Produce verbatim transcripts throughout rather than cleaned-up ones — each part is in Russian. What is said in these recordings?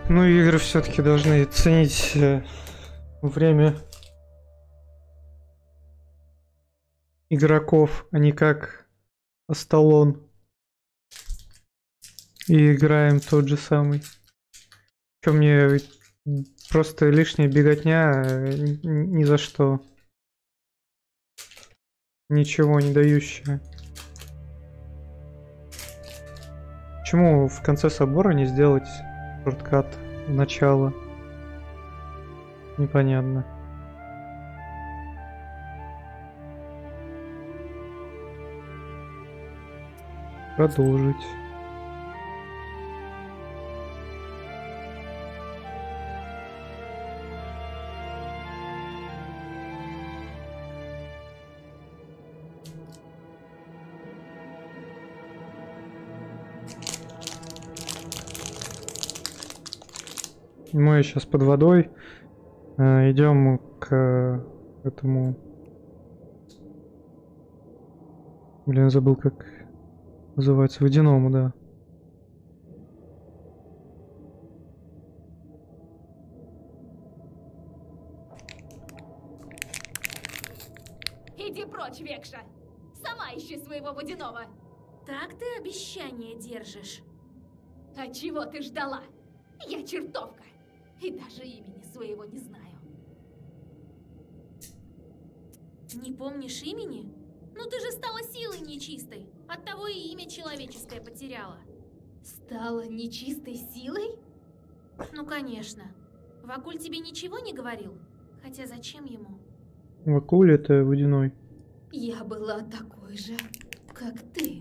Ну, игры все-таки должны ценить э, время игроков, а не как Асталон. И играем тот же самый. Что мне просто лишняя беготня э, ни за что. Ничего не дающая. Почему в конце собора не сделать шорткат в начало? Непонятно. Продолжить. Мы сейчас под водой. Э, идем к э, этому. Блин, забыл, как называется. Водяному, да. Иди прочь, Векша! Сама ищи своего водяного! Так ты обещание держишь? А чего ты ждала? Я чертовка! И даже имени своего не знаю. Не помнишь имени? Ну ты же стала силой нечистой. Оттого и имя человеческое потеряла. Стала нечистой силой? Ну конечно. Вакуль тебе ничего не говорил? Хотя зачем ему? Вакуль это водяной. Я была такой же, как ты.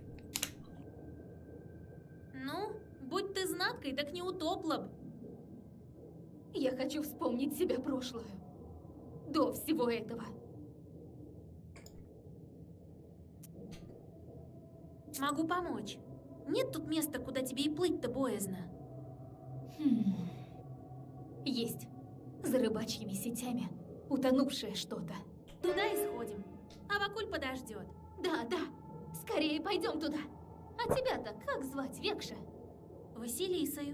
Ну, будь ты знаткой, так не утопла б. Я хочу вспомнить себя прошлую. До всего этого. Могу помочь. Нет тут места, куда тебе и плыть-то боязно. Хм. Есть. За рыбачьими сетями утонувшее что-то. Туда и сходим. А Вакуль подождет. Да, да. Скорее пойдем туда. А тебя-то как звать, Векша? Василисою.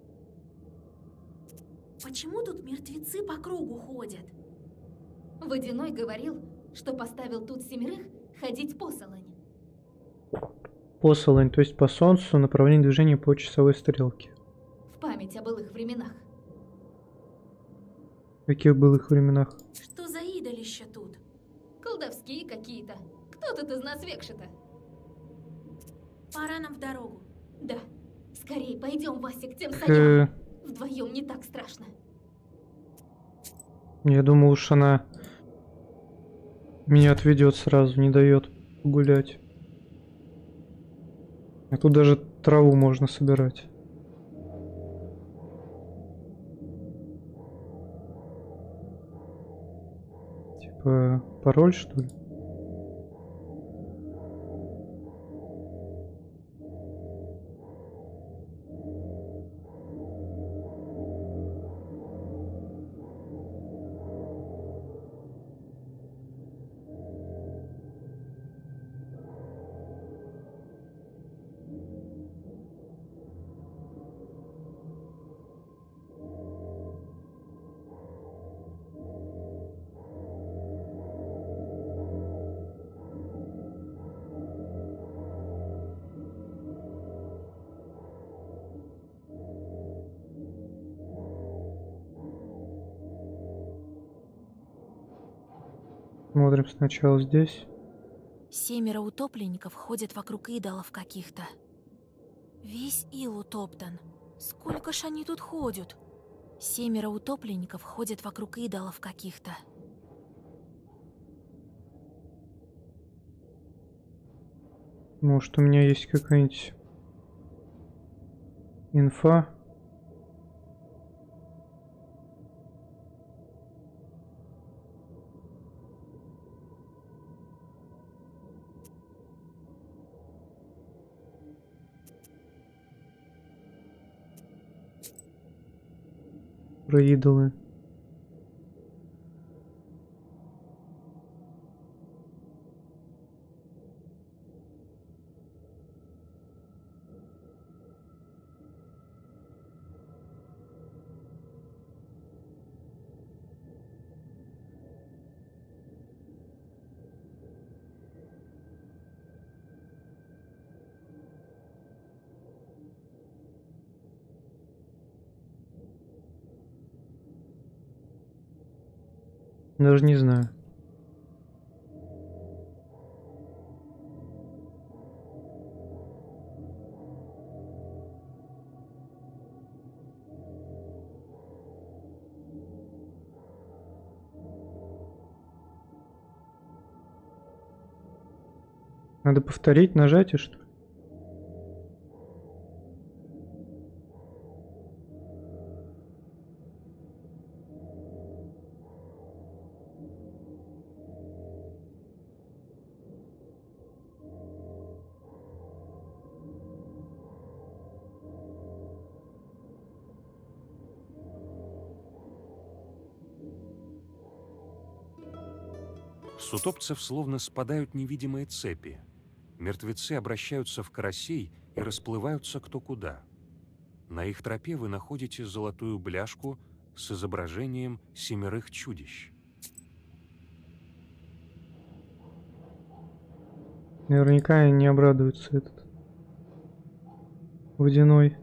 Почему тут мертвецы по кругу ходят? Водяной говорил, что поставил тут семерых ходить посолонь. Посолонь, то есть по солнцу, направление движения по часовой стрелке. В память о былых временах. В каких былых временах? Что за идолища тут? Колдовские какие-то. Кто тут из нас Векша-то? Пора нам в дорогу. Да. Скорее пойдем, Вася, к тем Э, саням. Вдвоем не так страшно. Я думал, уж она меня отведет сразу, не дает гулять. А тут даже траву можно собирать. Типа пароль, что ли? Смотрим сначала здесь. Семеро утопленников ходят вокруг идолов каких-то. Весь ил утоптан. Сколько ж они тут ходят? Семеро утопленников ходят вокруг идолов каких-то. Может, у меня есть какая-нибудь инфа? Про идолы. Даже не знаю. Надо повторить нажатие, что ли? С утопцев словно спадают невидимые цепи. Мертвецы обращаются в карасей и расплываются кто куда. На их тропе вы находите золотую бляшку с изображением семерых чудищ. Наверняка не обрадуется этот водяной.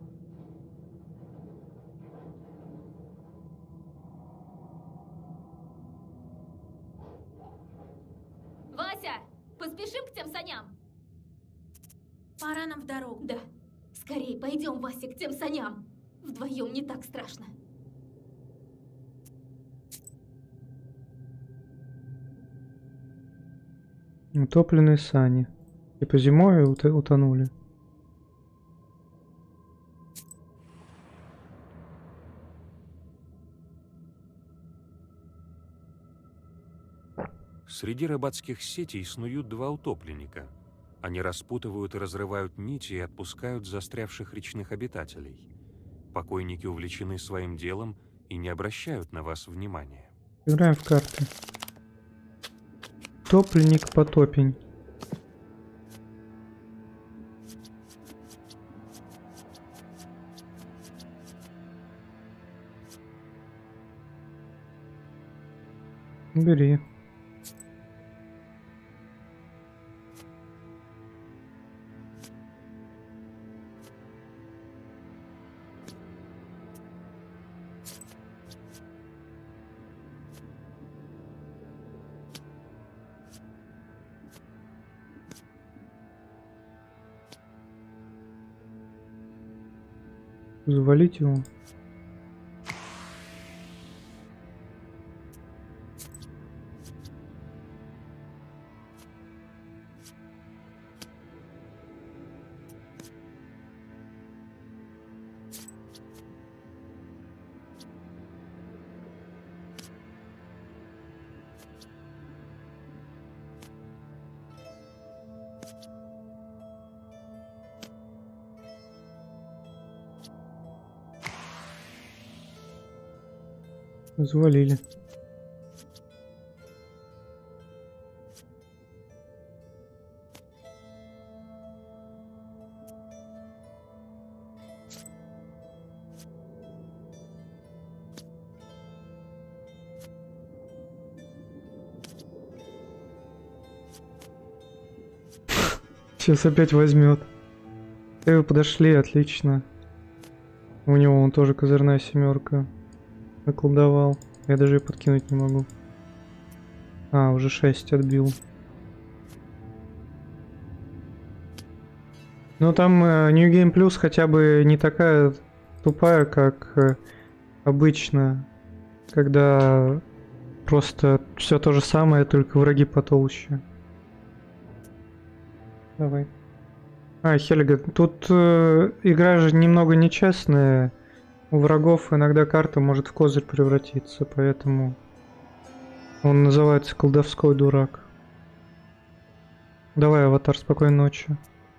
Вася, поспешим к тем саням? Пора нам в дорогу. Да. Скорей пойдем, Вася, к тем саням. Вдвоем не так страшно. Утопленные сани. Типа зимой ут- утонули. Среди рыбацких сетей снуют два утопленника. Они распутывают и разрывают нити и отпускают застрявших речных обитателей. Покойники увлечены своим делом и не обращают на вас внимания. Играем в карты. Утопленник потопень. Бери. Завалить его. Завалили. Сейчас опять возьмет. Вы подошли, отлично. У него он тоже козырная семерка. Наколдовал. Я даже и подкинуть не могу. А, уже шесть отбил. Ну там э, New Game Plus хотя бы не такая тупая, как э, обычно, когда просто все то же самое, только враги потолще. Давай. А, Хельга, тут э, игра же немного нечестная. У врагов иногда карта может в козырь превратиться, поэтому он называется колдовской дурак. Давай, аватар, спокойной ночи.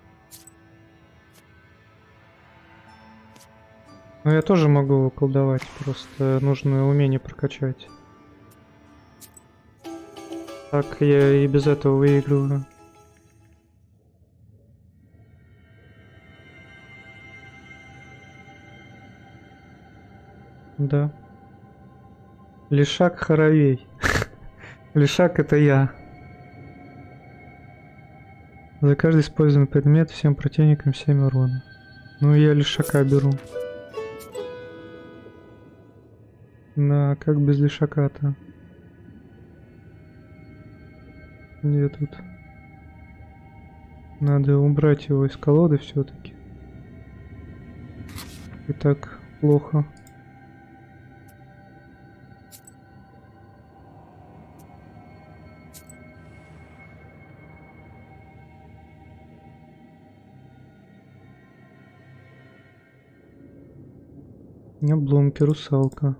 Ну я тоже могу колдовать, просто нужно умение прокачать. Так я и без этого выигрываю. Да. Лишак Хоровей. Лишак это я. За каждый используемый предмет всем противникам семь урона. Ну я Лишака беру. Да, как без Лишака-то? Где тут? Надо убрать его из колоды все-таки. И так плохо. Обломки, русалка.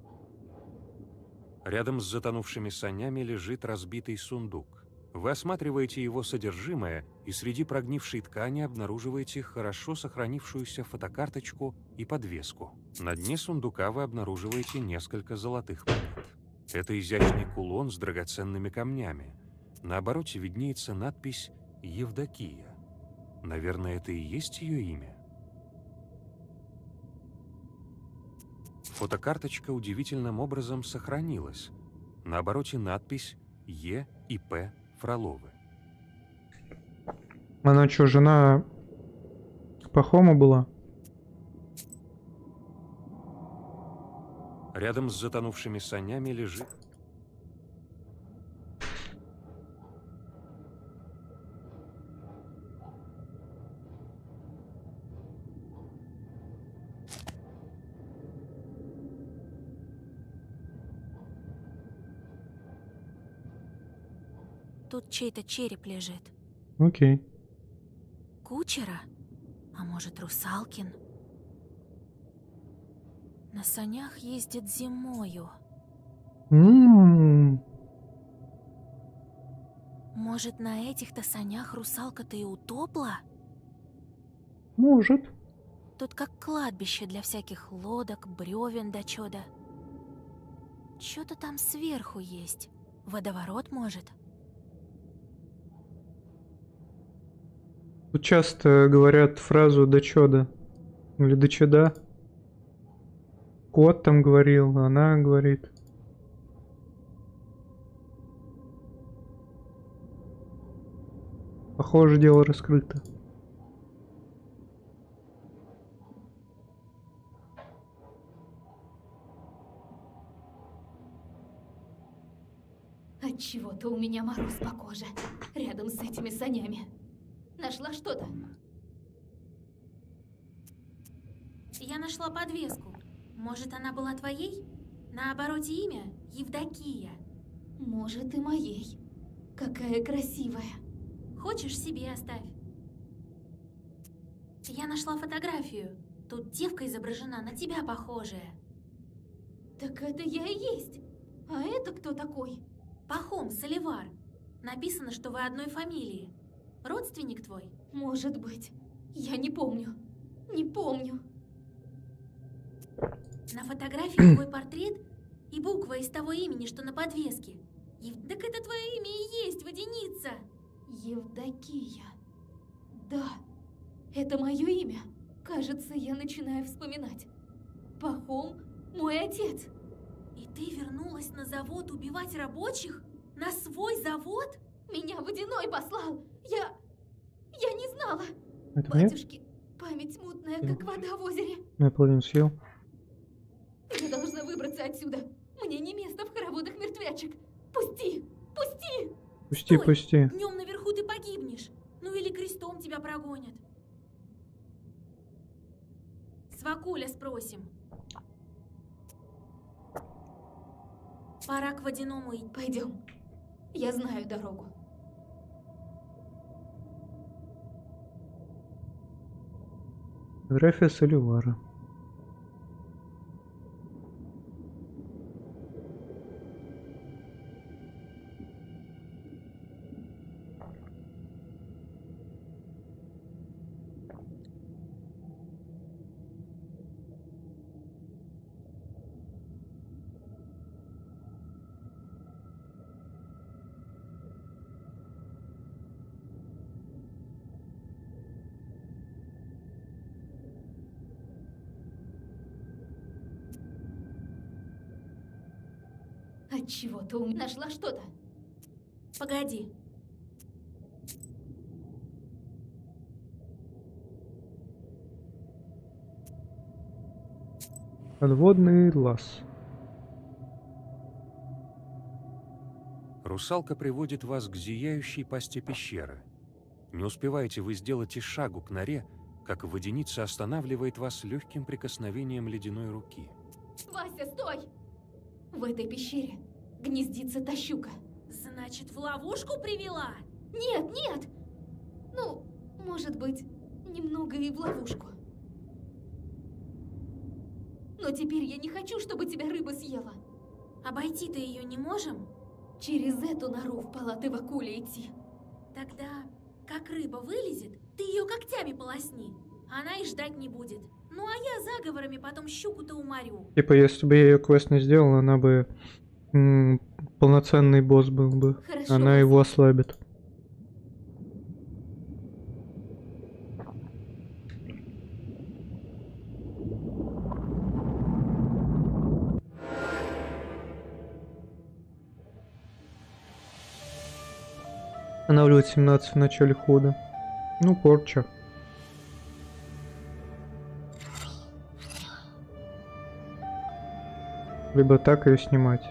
Рядом с затонувшими санями лежит разбитый сундук. Вы осматриваете его содержимое и среди прогнившей ткани обнаруживаете хорошо сохранившуюся фотокарточку и подвеску. На дне сундука вы обнаруживаете несколько золотых монет. Это изящный кулон с драгоценными камнями. На обороте виднеется надпись «Евдокия». Наверное, это и есть ее имя? Фотокарточка удивительным образом сохранилась. На обороте надпись «Е и П Фроловы». Она что, жена Пахома была? Рядом с затонувшими санями лежит... Тут чей-то череп лежит. Окей. Кучера? А может, Русалкин? На санях ездит зимою. М-м-м. Может, на этих-то санях русалка-то и утопла? Может. Тут как кладбище для всяких лодок, бревен да чёда. Чё-то там сверху есть. Водоворот, может? Тут часто говорят фразу «да чёда» или «да чёда». Кот там говорил, она говорит. Похоже, дело раскрыто. Отчего-то у меня мороз по коже. Рядом с этими санями. Нашла что-то? Я нашла подвеску. Может, она была твоей? На обороте имя Евдокия. Может, и моей. Какая красивая. Хочешь, себе оставь. Я нашла фотографию. Тут девка изображена, на тебя похожая. Так это я и есть. А это кто такой? Пахом, Соливар. Написано, что вы одной фамилии. Родственник твой? Может быть. Я не помню. Не помню. На фотографии твой портрет и буква из того имени, что на подвеске. Ев... Так это твое имя и есть, водяница. Евдокия. Да, это мое имя. Кажется, я начинаю вспоминать. Пахом – мой отец. И ты вернулась на завод убивать рабочих? На свой завод? Меня Водяной послал. Я... я не знала. Это мне? Батюшки, память мутная, как вода в озере. Я половину съел. Я должна выбраться отсюда. Мне не место в хороводах мертвячек. Пусти! Пусти! Пусти, Стой! пусти. Днем наверху ты погибнешь. Ну или крестом тебя прогонят. Свакуля спросим. Пора к водяному идти. Пойдем. Я знаю дорогу. Фотография Соливара. Отчего-то у меня нашла что-то. Погоди. Подводный лаз. Русалка приводит вас к зияющей пасти пещеры. Не успеваете вы сделать и шагу к норе, как водяница останавливает вас легким прикосновением ледяной руки. Вася, стой! В этой пещере гнездится та щука. Значит, в ловушку привела? Нет, нет! Ну, может быть, немного и в ловушку. Но теперь я не хочу, чтобы тебя рыба съела. Обойти-то ее не можем? Через эту нору в палаты Вакуля идти. Тогда, как рыба вылезет, ты ее когтями полосни. Она и ждать не будет. Ну а я заговорами потом щуку-то уморю. Типа, если бы я ее квест не сделала, она бы м, полноценный босс был бы. Хорошо, Она Вася. его ослабит. Останавливать семнадцать в начале хода. Ну, порча. Либо так ее снимать.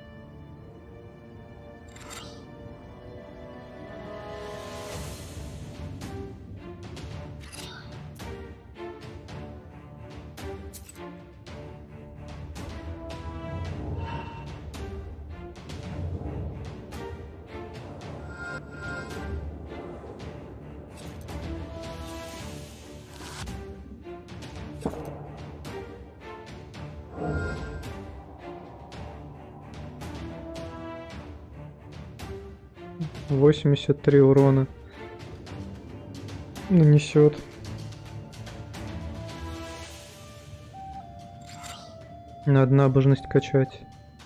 восемьдесят три урона нанесет. Надо набожность качать.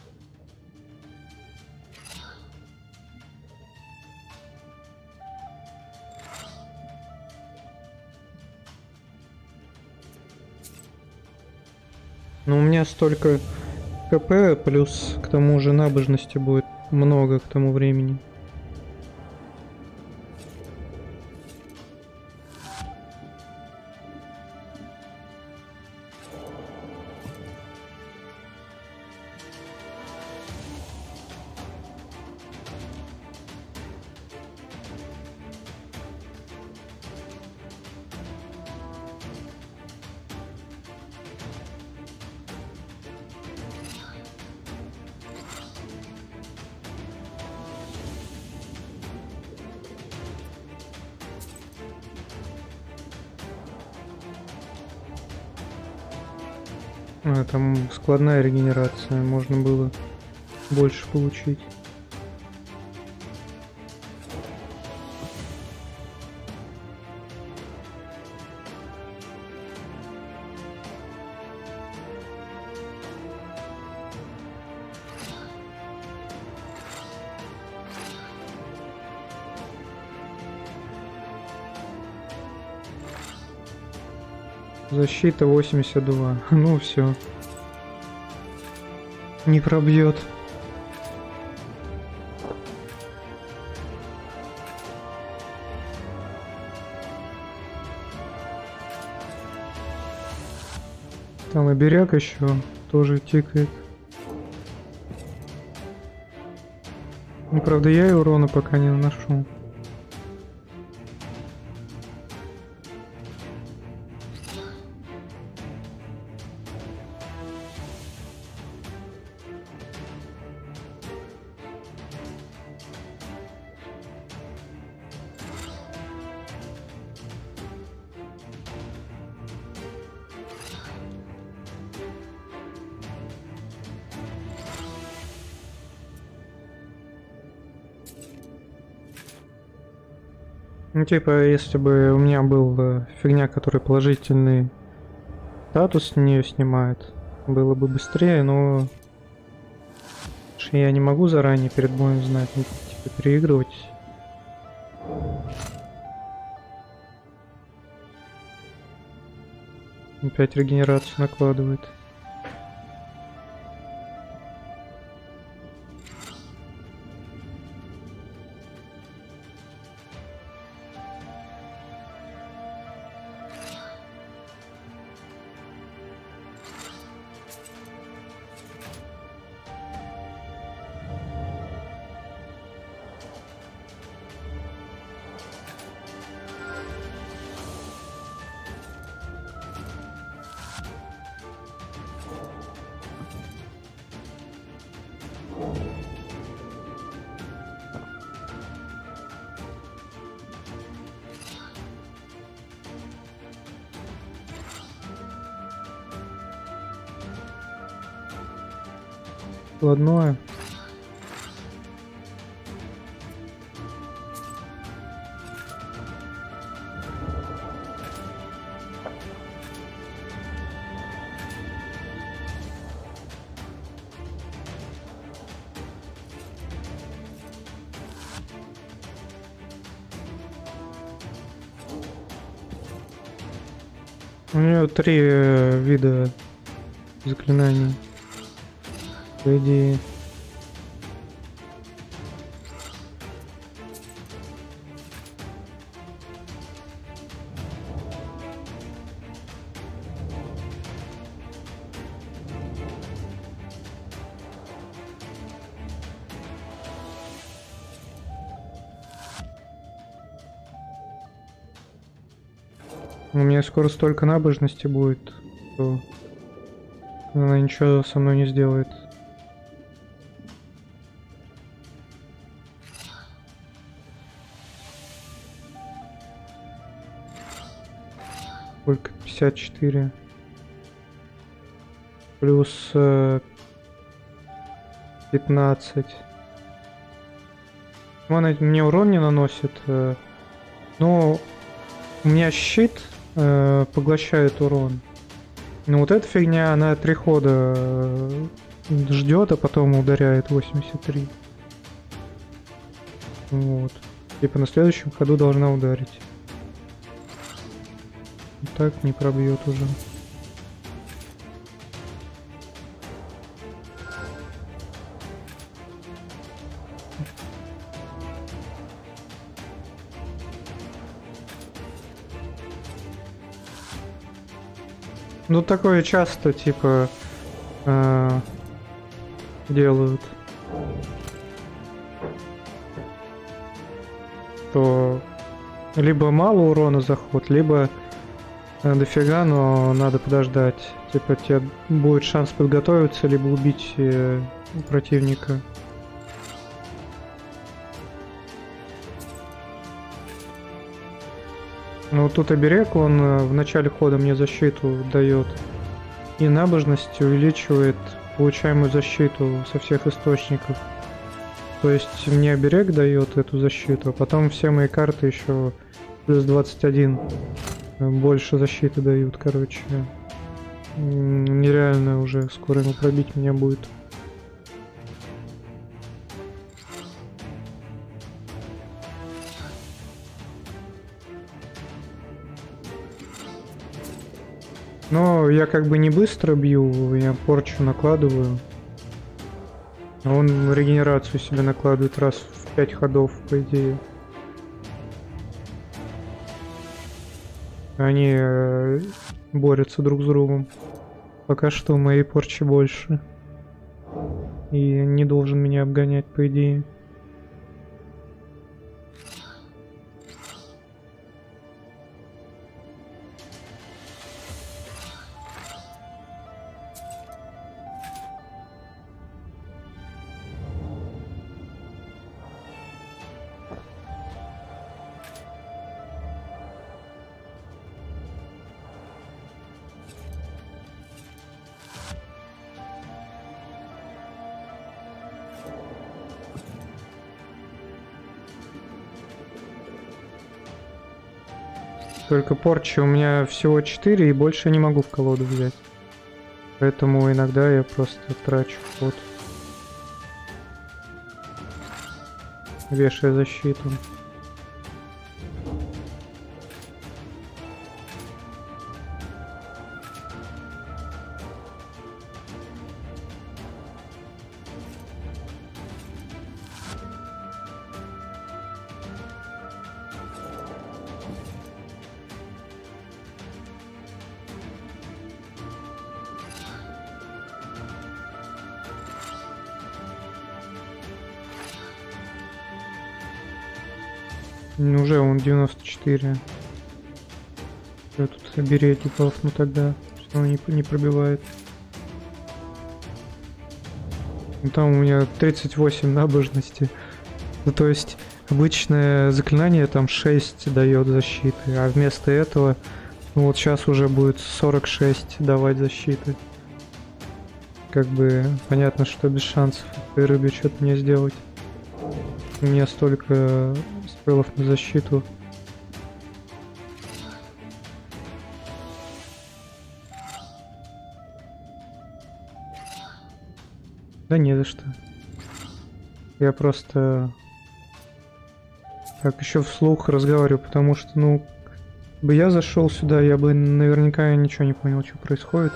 Но у меня столько КП, плюс к тому же набожности будет много к тому времени. А, там складная регенерация, можно было больше получить. Защита восемьдесят два. Ну все. Не пробьет. Там и берег еще тоже тикает. Ну, правда, я и урона пока не наношу. Ну, типа, если бы у меня был э, фигня, которая положительный статус с нее снимает, было бы быстрее, но что я не могу заранее перед боем знать, ну, типа, переигрывать. Опять регенерацию накладывает. складное. У нее три э, вида заклинаний, по идее. У меня скоро столько набожности будет, что она ничего со мной не сделает. Сколько? пятьдесят четыре. Плюс э, пятнадцать. Он мне урон не наносит. Э, но у меня щит э, поглощает урон. Ну вот эта фигня, она три хода э, ждет, а потом ударяет восемьдесят три. Вот. Типа на следующем ходу должна ударить. Так не пробьет уже. Ну такое часто типа э, делают. То либо мало урона за ход, либо э, дофига, но надо подождать. Типа тебе будет шанс подготовиться, либо убить э, противника. Ну тут оберег, он в начале хода мне защиту дает. И набожность увеличивает получаемую защиту со всех источников. То есть мне оберег дает эту защиту, а потом все мои карты еще плюс двадцать один больше защиты дают, короче. Нереально уже скоро ему пробить меня будет. Но я как бы не быстро бью, я порчу накладываю. А он регенерацию себе накладывает раз в пять ходов, по идее. Они э, борются друг с другом. Пока что моей порчи больше. И не должен меня обгонять, по идее. Только порчи у меня всего четыре, и больше не могу в колоду взять. Поэтому иногда я просто трачу ход, вешая защиту. Уже он девяносто четыре. Я тут обереги палкну тогда, что он не, не пробивает. Ну, там у меня тридцать восемь набожности. Ну то есть обычное заклинание там шесть дает защиты, а вместо этого ну, вот сейчас уже будет сорок шесть давать защиты. как бы понятно, что без шансов этой рыбе что-то мне сделать. У меня столько спелов на защиту. Да не за что. Я просто так еще вслух разговариваю, потому что, ну, бы я зашел сюда, я бы наверняка ничего не понял, что происходит.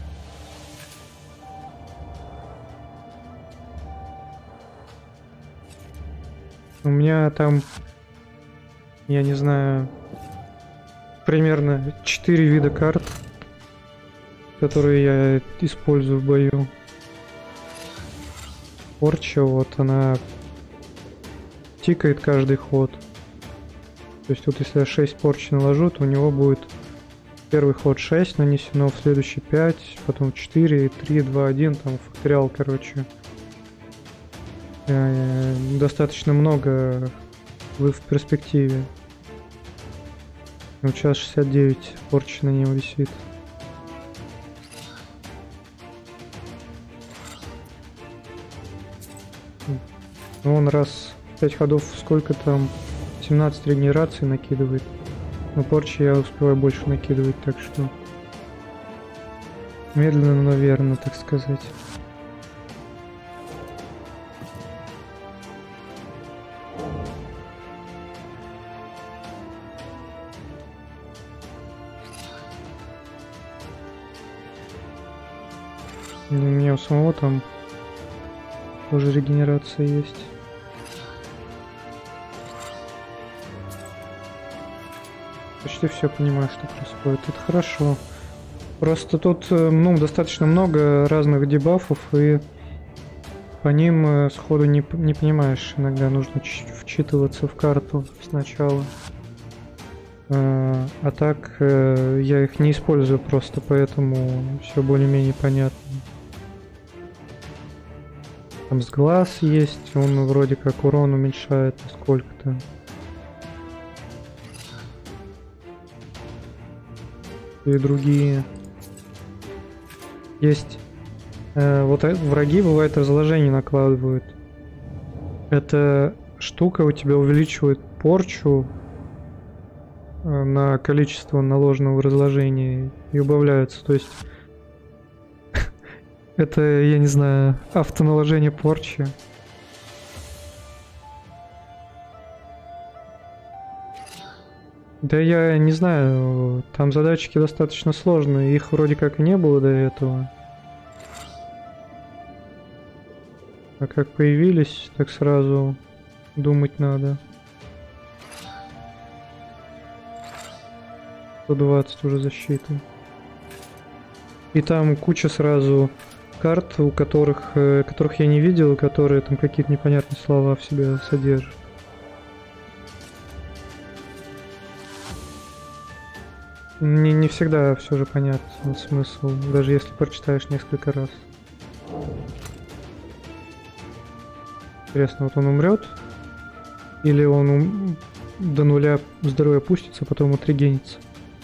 У меня там, я не знаю, примерно четыре вида карт, которые я использую в бою. Порча, вот она тикает каждый ход. То есть вот если я шесть порчи наложу, то у него будет первый ход шесть нанесено, в следующий пять, потом четыре, три, два, один, там факториал, короче. Э, достаточно много в, в перспективе. Вот сейчас шестьдесят девять порчи на нем висит. Он раз в пять ходов сколько там, семнадцать регенераций накидывает. Но порчи я успеваю больше накидывать, так что медленно, но верно, так сказать. У меня у самого там тоже регенерация есть. Почти все понимаю, что происходит. Это хорошо. Просто тут, ну, достаточно много разных дебафов, и по ним сходу не, не понимаешь. Иногда нужно вчитываться в карту сначала. А, а так я их не использую просто, поэтому все более-менее понятно. Там с глаз есть, он вроде как урон уменьшает сколько-то. И другие. Есть. Э, вот враги, бывает, разложение накладывают. Эта штука у тебя увеличивает порчу э, на количество наложенного разложения и убавляется. То есть это, я не знаю, автоналожение порчи. Да я не знаю, там задатчики достаточно сложные, их вроде как и не было до этого. А как появились, так сразу думать надо. сто двадцать уже защиты. И там куча сразу карт, у которых, которых я не видел, которые там какие-то непонятные слова в себе содержат. Не, не всегда все же понятен смысл, даже если прочитаешь несколько раз. Интересно, вот он умрет? Или он ум... до нуля здоровья опустится, потом отрегенится?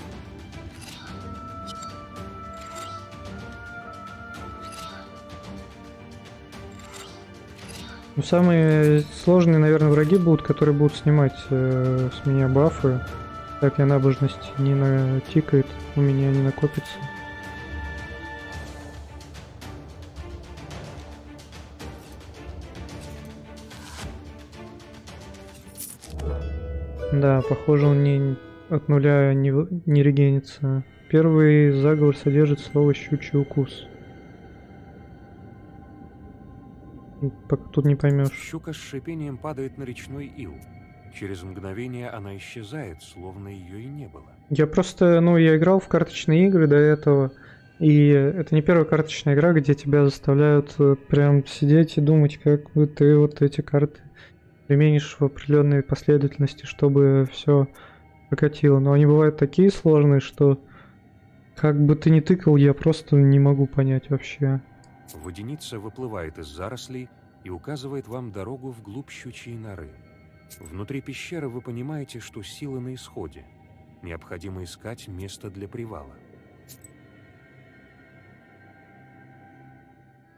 Ну, самые сложные, наверное, враги будут, которые будут снимать э, с меня бафы. Так, я набожность не натикает, у меня не накопится. Да, похоже, он не от нуля не, не регенится. Первый заговор содержит слово «щучий укус». Тут не поймешь. Щука с шипением падает на речной ил. Через мгновение она исчезает, словно ее и не было. Я просто, ну, я играл в карточные игры до этого, и это не первая карточная игра, где тебя заставляют прям сидеть и думать, как бы ты вот эти карты применишь в определенной последовательности, чтобы все прокатило. Но они бывают такие сложные, что как бы ты ни тыкал, я просто не могу понять вообще. Водяница выплывает из зарослей и указывает вам дорогу вглубь щучьей норы. Внутри пещеры вы понимаете, что сила на исходе. Необходимо искать место для привала.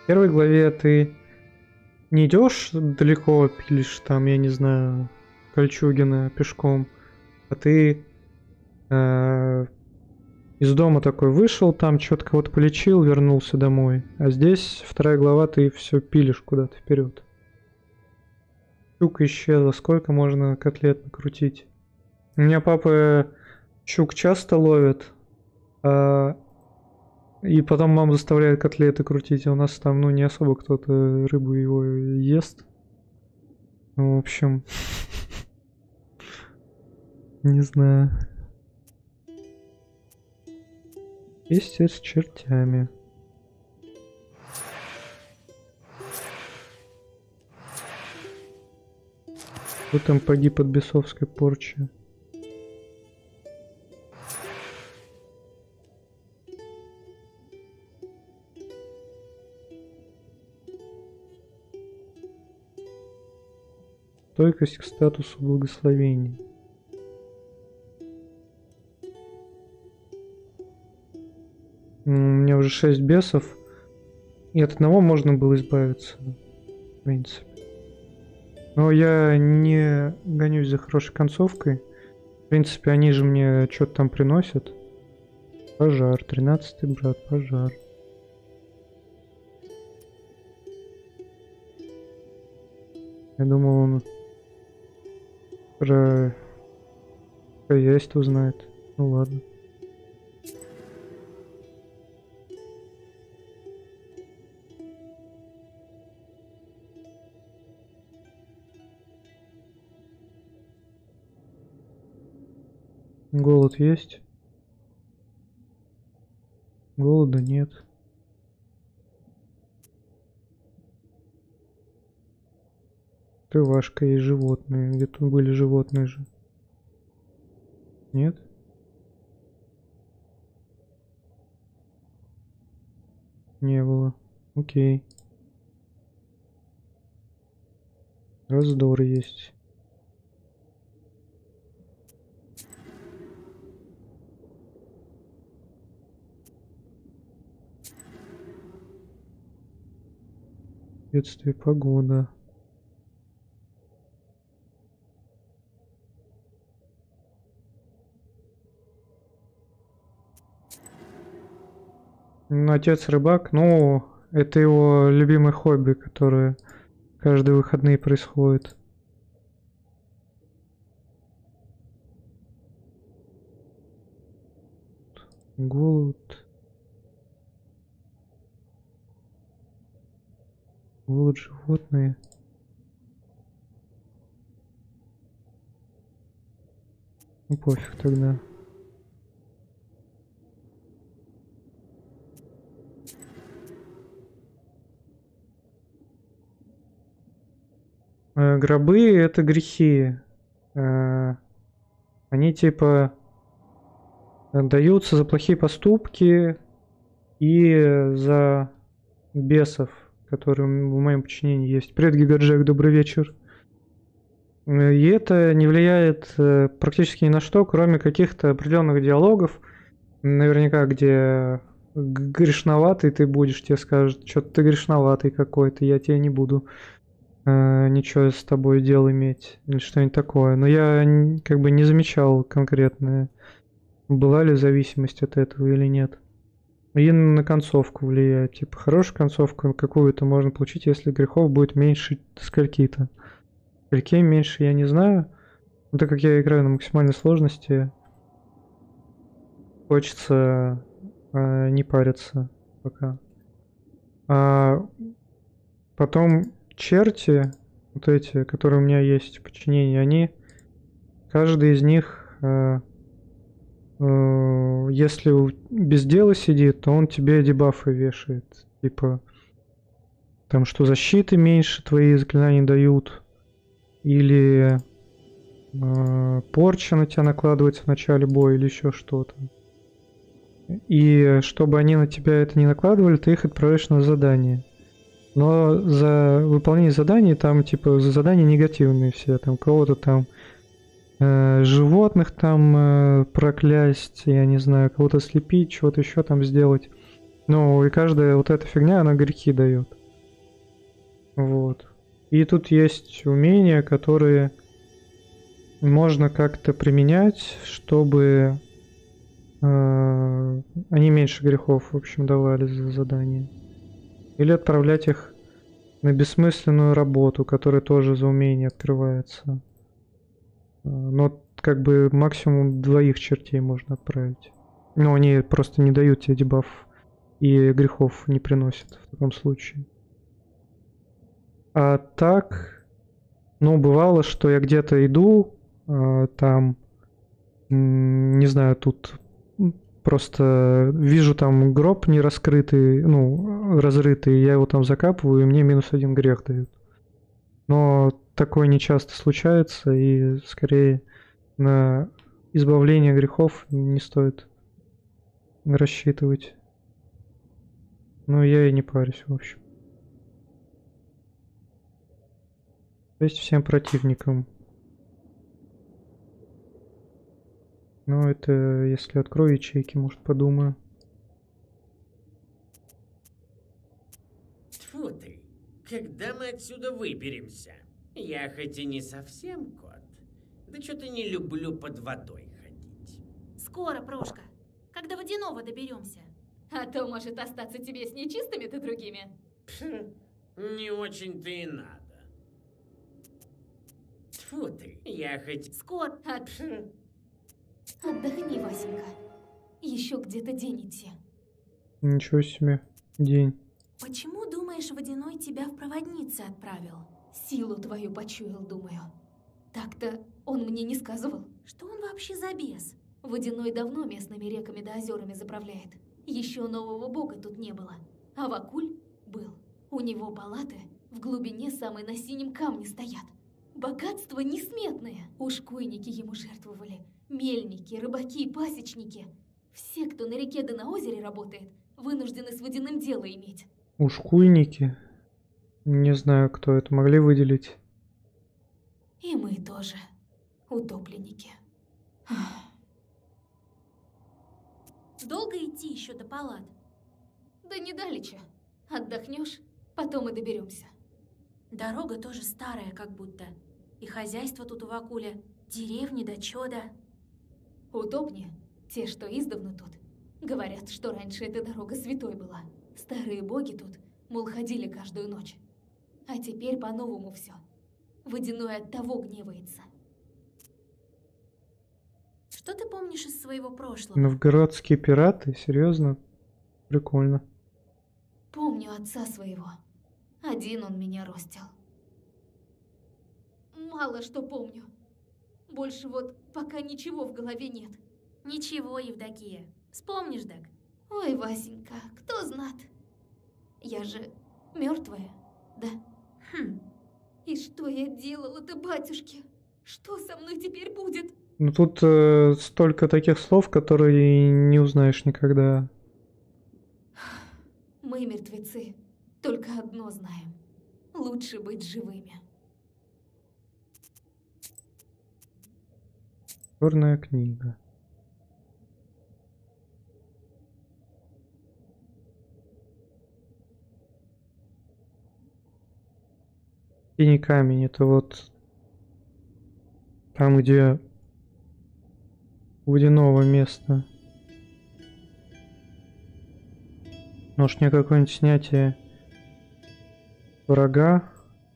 В первой главе ты не идешь далеко, пилишь там, я не знаю, Кольчугина пешком, а ты э, из дома такой вышел, там что-то кого-то полечил, вернулся домой. А здесь вторая глава, ты все пилишь куда-то вперед. Щука исчезла, сколько можно котлет накрутить? У меня папа щук часто ловит, а... и потом мама заставляет котлеты крутить, а у нас там, ну, не особо кто-то рыбу его ест. Ну, в общем, не знаю. Есть с чертями. Кто там погиб от бесовской порчи? Стойкость к статусу благословений. У меня уже шесть бесов. И от одного можно было избавиться. В принципе. Но я не гонюсь за хорошей концовкой. В принципе, они же мне что-то там приносят. Пожар. Тринадцатый брат. Пожар. Я думал, он про хозяйство знает. Ну ладно. Голод есть? Голода нет. Ты Вашка, есть животные. Где тут были животные же? Нет? Не было. Окей. Раздор есть. Бедствие, погода. Ну, отец рыбак, ну, это его любимое хобби, которое каждые выходные происходит. Голод. Голод, животные. Ну, пофиг тогда. Э, гробы — это грехи. Э, они типа даются за плохие поступки и за бесов, которые в моем подчинении есть. Привет, Гигаджек, добрый вечер. И это не влияет э, практически ни на что, кроме каких-то определенных диалогов. Наверняка, где грешноватый ты будешь, тебе скажут, что ты грешноватый какой-то, я тебе не буду э, ничего с тобой дел иметь, или что-нибудь такое. Но я как бы не замечал конкретно, была ли зависимость от этого или нет. И на концовку влияет. Типа, хорошую концовку какую-то можно получить, если грехов будет меньше скольки-то. Скольки меньше, я не знаю. Но так как я играю на максимальной сложности, хочется э, не париться пока. А потом черти, вот эти, которые у меня есть в подчинении, они, каждый из них, э, э, если без дела сидит, то он тебе дебафы вешает. Типа, там, что защиты меньше твои заклинания дают, или э, порча на тебя накладывается в начале боя, или еще что-то. И чтобы они на тебя это не накладывали, ты их отправляешь на задание. Но за выполнение заданий там, типа, за задания негативные все. Там кого-то там э, животных там э, проклясть, я не знаю, кого-то слепить, чего-то еще там сделать. Ну, и каждая вот эта фигня, она грехи дает. Вот. И тут есть умения, которые можно как-то применять, чтобы э, они меньше грехов, в общем, давали за задание. Или отправлять их на бессмысленную работу, которая тоже за умение открывается. Но как бы максимум двоих чертей можно отправить. Но они просто не дают тебе дебаф и грехов не приносят в таком случае. А так, ну, бывало, что я где-то иду, э, там, м, не знаю, тут просто вижу там гроб не раскрытый, ну, разрытый, я его там закапываю, и мне минус один грех дают. Но такое не часто случается, и скорее на избавление грехов не стоит рассчитывать. Но я и не парюсь, в общем. То есть всем противникам. Ну, это если открою ячейки, может, подумаю. Тьфу ты, когда мы отсюда выберемся? Я хоть и не совсем кот, да что-то не люблю под водой ходить. Скоро, Прошка. Когда водяного доберемся. А то может остаться тебе с нечистыми-то другими. Пф, не очень-то и надо. Тьфу ты, я хоть... Скоро. От- Пф, Отдохни, Васенька. Еще где-то день идти. Ничего себе. День. Почему, думаешь, водяной тебя в проводнице отправил? Силу твою почуял, думаю. Так-то он мне не сказывал. Что он вообще за бес? Водяной давно местными реками да озерами заправляет. Еще нового бога тут не было. А Вакуль был. У него палаты в глубине самой на синем камне стоят. Богатство несметное. Ушкуйники ему жертвовали. Мельники, рыбаки, пасечники. Все, кто на реке да на озере работает, вынуждены с водяным дело иметь. Ушкуйники. Не знаю, кто это. Могли выделить? И мы тоже утопленники. Долго идти еще до палат? Да недалече. Отдохнешь, потом и доберемся. Дорога тоже старая, как будто. И хозяйство тут у Вакуля. Деревни да чёда. Утопни, те, что издавна тут, говорят, что раньше эта дорога святой была. Старые боги тут, мол, ходили каждую ночь. А теперь по-новому все. Водяной от того гневается. Что ты помнишь из своего прошлого? Новгородские пираты? Серьезно? Прикольно. Помню отца своего. Один он меня ростил. Мало что помню. Больше вот пока ничего в голове нет. Ничего, Евдокия. Вспомнишь, так? Ой, Васенька, кто знат? Я же мертвая, да? Хм. И что я делала-то, батюшки? Что со мной теперь будет? Ну тут э, столько таких слов, которые не узнаешь никогда. Мы, мертвецы, только одно знаем. Лучше быть живыми. Черная книга. Синий камень, это вот там, где водяного места. Может, мне какое-нибудь снятие врага.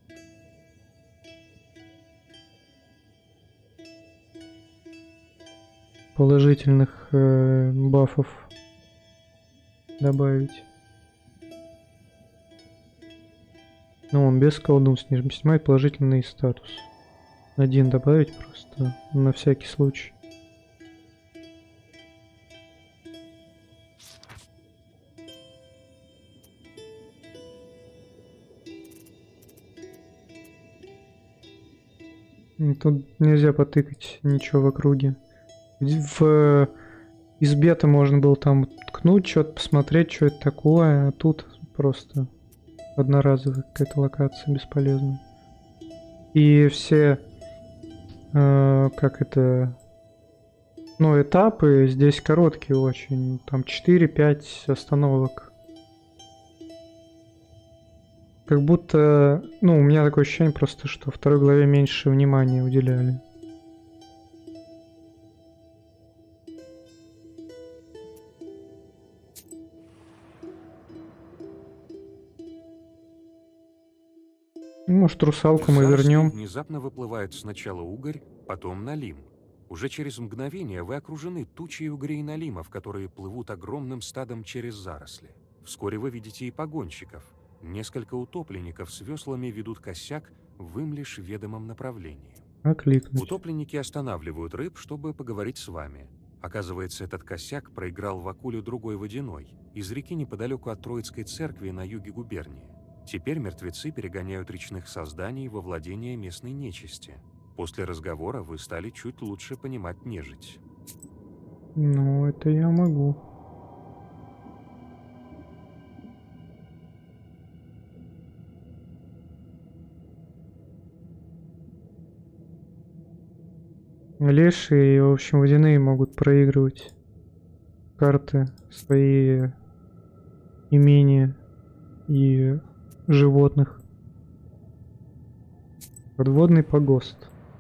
Положительных э, бафов добавить. Ну, он без колдунств не снимает положительный статус. Один добавить просто, на всякий случай. Тут нельзя потыкать ничего в округе. В избе-то можно было там ткнуть, что-то посмотреть, что это такое, а тут просто одноразовая какая-то локация бесполезная. И все, э, как это, ну, этапы здесь короткие очень, там четыре-пять остановок. Как будто, ну, у меня такое ощущение просто, что второй главе меньше внимания уделяли. Может, русалку мы вернем. Внезапно выплывает сначала угорь, потом налим. Уже через мгновение вы окружены тучей угрей-налимов, которые плывут огромным стадом через заросли. Вскоре вы видите и погонщиков. Несколько утопленников с веслами ведут косяк в им лишь ведомом направлении. Окликнуть. Утопленники останавливают рыб, чтобы поговорить с вами. Оказывается, этот косяк проиграл в Акуле другой водяной, из реки неподалеку от Троицкой церкви на юге губернии. Теперь мертвецы перегоняют речных созданий во владение местной нечисти. После разговора вы стали чуть лучше понимать нежить. Ну, это я могу. Лешие и, в общем, водяные могут проигрывать карты, свои имения и животных. Подводный погост.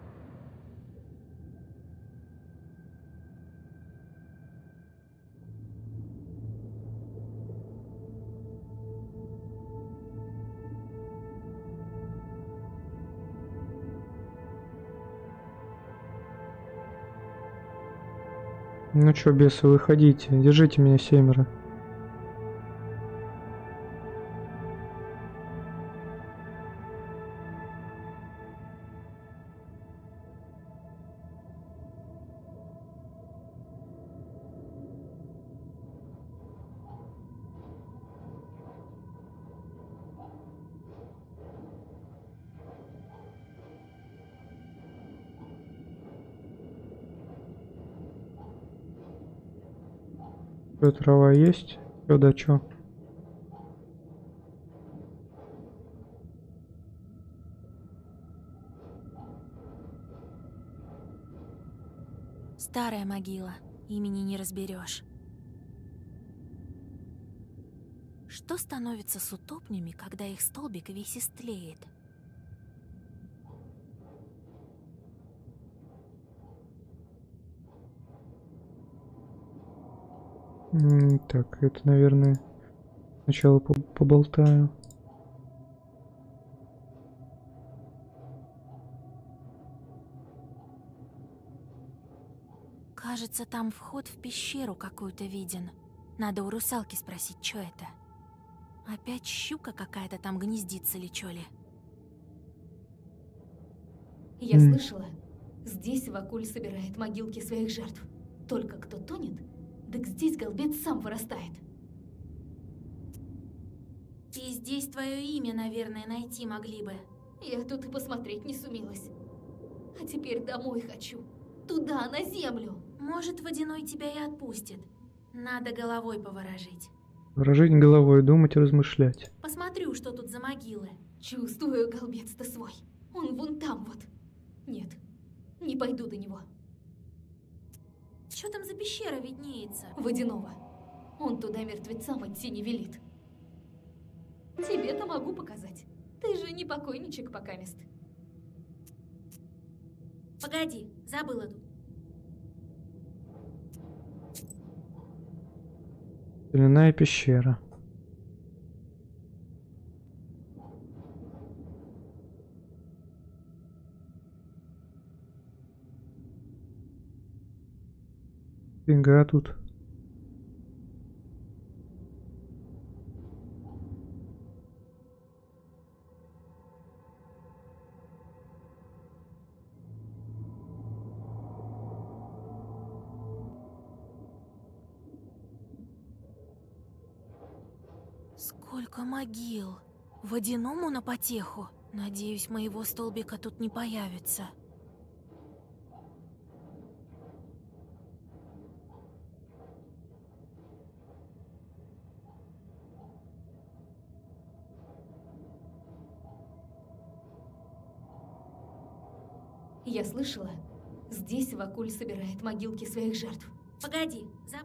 Ну чё, бесы, выходите, держите меня семеро. Чё, трава есть? Чё да чё? Старая могила, имени не разберешь. Что становится с утопнями, когда их столбик весь истлеет? М, Так, это, наверное, сначала по- поболтаю. Кажется, там вход в пещеру какую-то виден. Надо у русалки спросить, что это. Опять щука какая-то там гнездится ли, чё ли? Я М. слышала, здесь Вакуль собирает могилки своих жертв. Только кто тонет, так здесь голбец сам вырастает. И здесь твое имя, наверное, найти могли бы. Я тут и посмотреть не сумелась. А теперь домой хочу. Туда, на землю. Может, водяной тебя и отпустит. Надо головой поворожить. Выражить головой, думать, размышлять. Посмотрю, что тут за могилы. Чувствую, голбец-то свой. Он вон там вот. Нет, не пойду до него. Что там за пещера виднеется? Водяного. Он туда мертвецам идти не велит. Тебе-то могу показать. Ты же не покойничек покамест. Погоди, забыла тут. Соляная пещера. Фига тут. Сколько могил. Водяному на потеху. Надеюсь, моего столбика тут не появится. Я слышала, здесь Вакуль собирает могилки своих жертв. Погоди, заб...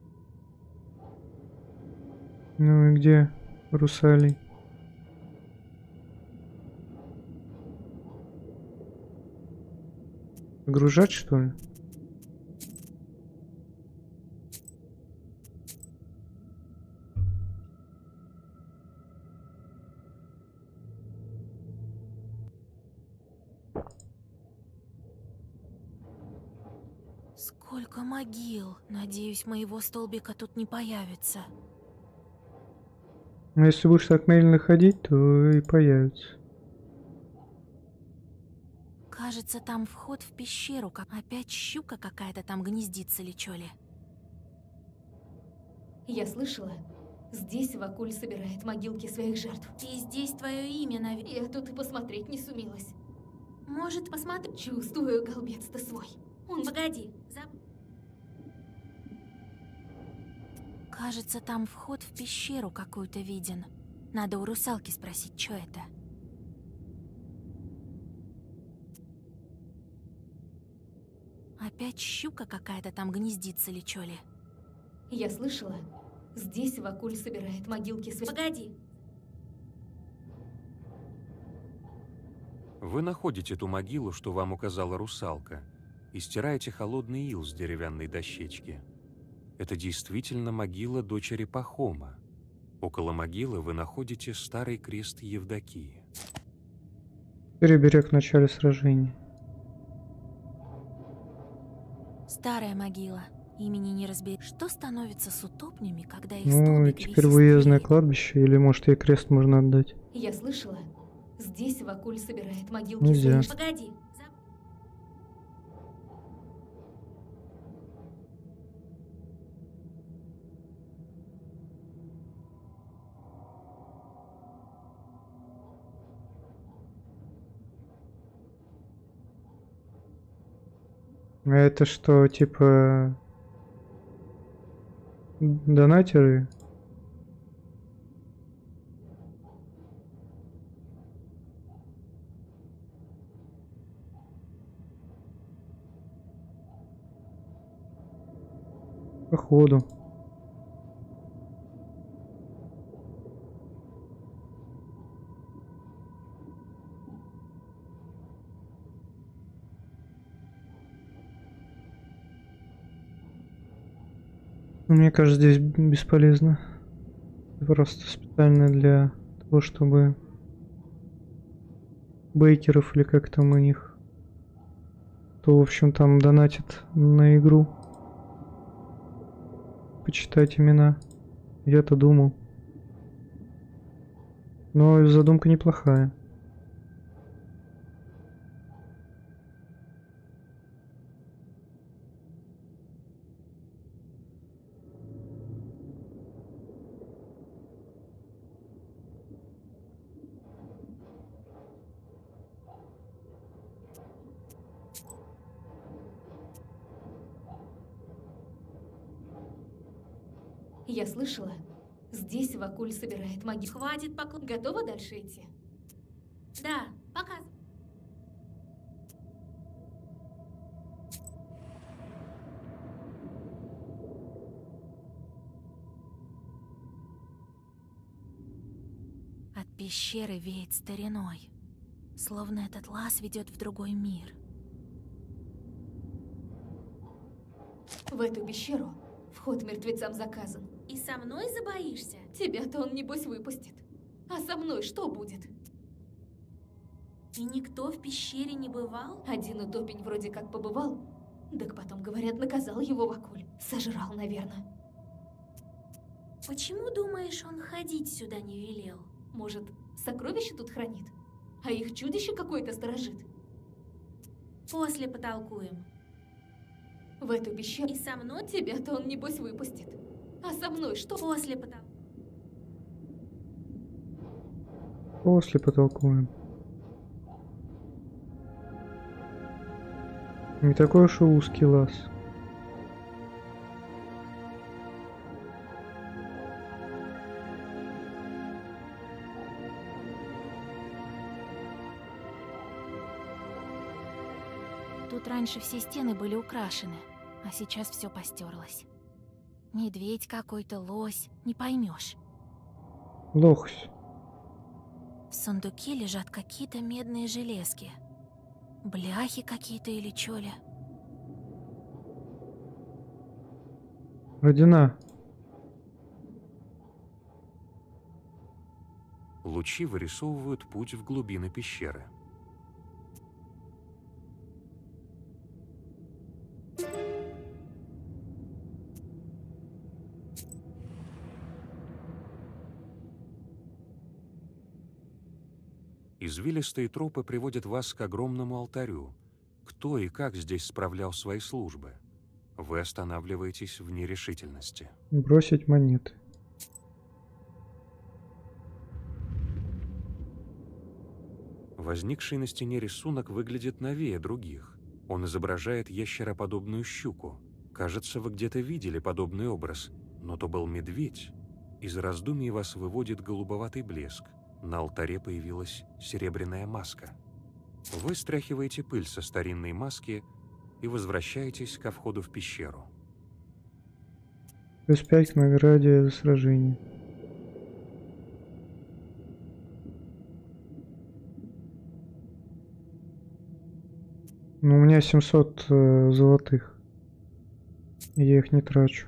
Ну и где русалей? Загружать, что ли? Сколько могил. Надеюсь, моего столбика тут не появится. Ну, если будешь так медленно ходить, то и появится. Кажется, там вход в пещеру, как опять щука какая-то там гнездится ли, чё ли. Я слышала, здесь Вакуль собирает могилки своих жертв. И здесь твое имя, наверное. Я тут и посмотреть не сумелась. Может, посмотри? Чувствую, голбец-то свой. Он... Погоди. Заб... Кажется, там вход в пещеру какую-то виден. Надо у русалки спросить, что это. Опять щука какая-то там гнездится ли, чё ли. Я слышала, здесь Вакуль собирает могилки своих... Погоди. Вы находите ту могилу, что вам указала русалка, и стираете холодный ил с деревянной дощечки. Это действительно могила дочери Пахома. Около могилы вы находите старый крест Евдокии. Переберег в начале сражения. Старая могила. Имени не разберешь. Что становится с утопнями, когда их Ну, и столбик теперь весь выездное истлеет? кладбище, или может ей крест можно отдать? Я слышала, здесь Вакуль собирает могилки Нельзя. своих... Погоди. Заб... А это что, типа... донатеры? Походу. Мне кажется, здесь бесполезно. Просто специально для того, чтобы бейкеров или как там у них, то, в общем, там донатит на игру. Почитать имена. Я-то думал. Но задумка неплохая. Я слышала, здесь Вакуль собирает могилки. Хватит поклон. Готова дальше идти? Да, показывай. От пещеры веет стариной, словно этот лаз ведет в другой мир. В эту пещеру вход мертвецам заказан. И со мной забоишься? Тебя-то он, небось, выпустит. А со мной что будет? И никто в пещере не бывал? Один утопень вроде как побывал, так потом, говорят, наказал его Вакуль. Сожрал, наверное. Почему, думаешь, он ходить сюда не велел? Может, сокровища тут хранит? А их чудище какое-то сторожит? После потолкуем. В эту пещеру... И со мной? Тебя-то он, небось, выпустит. А со мной что? После потолкуем. После потолкуем. Не такой уж и узкий лаз. Тут раньше все стены были украшены, а сейчас все постерлось. Медведь какой-то, лось, не поймешь. Лохось. В сундуке лежат какие-то медные железки. Бляхи какие-то или чё ли? Родина. Лучи вырисовывают путь в глубины пещеры. Извилистые тропы приводят вас к огромному алтарю. Кто и как здесь справлял свои службы? Вы останавливаетесь в нерешительности. Бросить монеты. Возникший на стене рисунок выглядит новее других. Он изображает ящероподобную щуку. Кажется, вы где-то видели подобный образ, но то был медведь. Из раздумий вас выводит голубоватый блеск. На алтаре появилась серебряная маска. Вы стряхиваете пыль со старинной маски и возвращаетесь ко входу в пещеру. Плюс пять к награде за сражение. Ну, у меня семьсот э, золотых. Я их не трачу.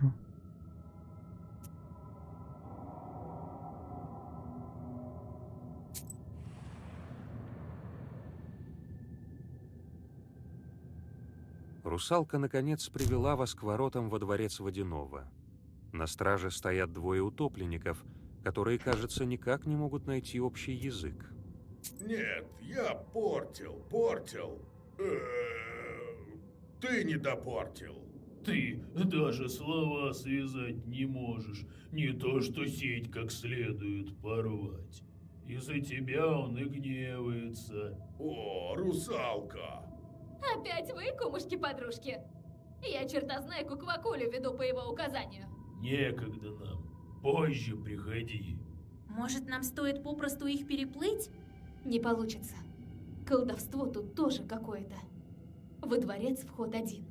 Русалка, наконец, привела вас к воротам во дворец Водяного. На страже стоят двое утопленников, которые, кажется, никак не могут найти общий язык. Нет, я портил, портил. Э-э-э, ты не допортил. Ты даже слова связать не можешь, не то что сеть как следует порвать. Из-за тебя он и гневается. О, русалка! Опять вы, кумушки-подружки? Я черта знаю, куквакулю веду по его указанию. Некогда нам. Позже приходи. Может, нам стоит попросту их переплыть? Не получится. Колдовство тут тоже какое-то. Во дворец вход один.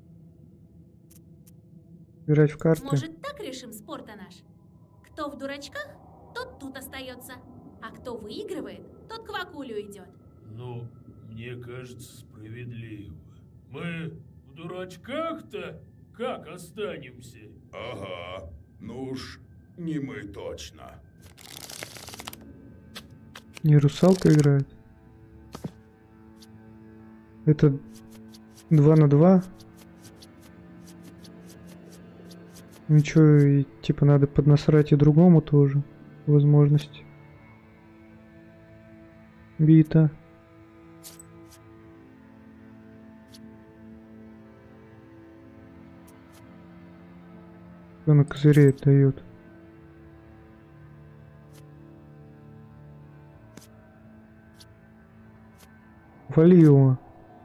Играть в карты. Может, так решим спор-то наш? Кто в дурачках, тот тут остается. А кто выигрывает, тот к Вакулю идет. Ну, мне кажется, справедливо. Мы в дурачках-то как останемся? Ага, ну уж не мы точно. Не русалка играет. Это два на два. Ничего, и, типа надо поднасрать и другому тоже. Возможность. Бита. Кто на козыре дает? Вали его.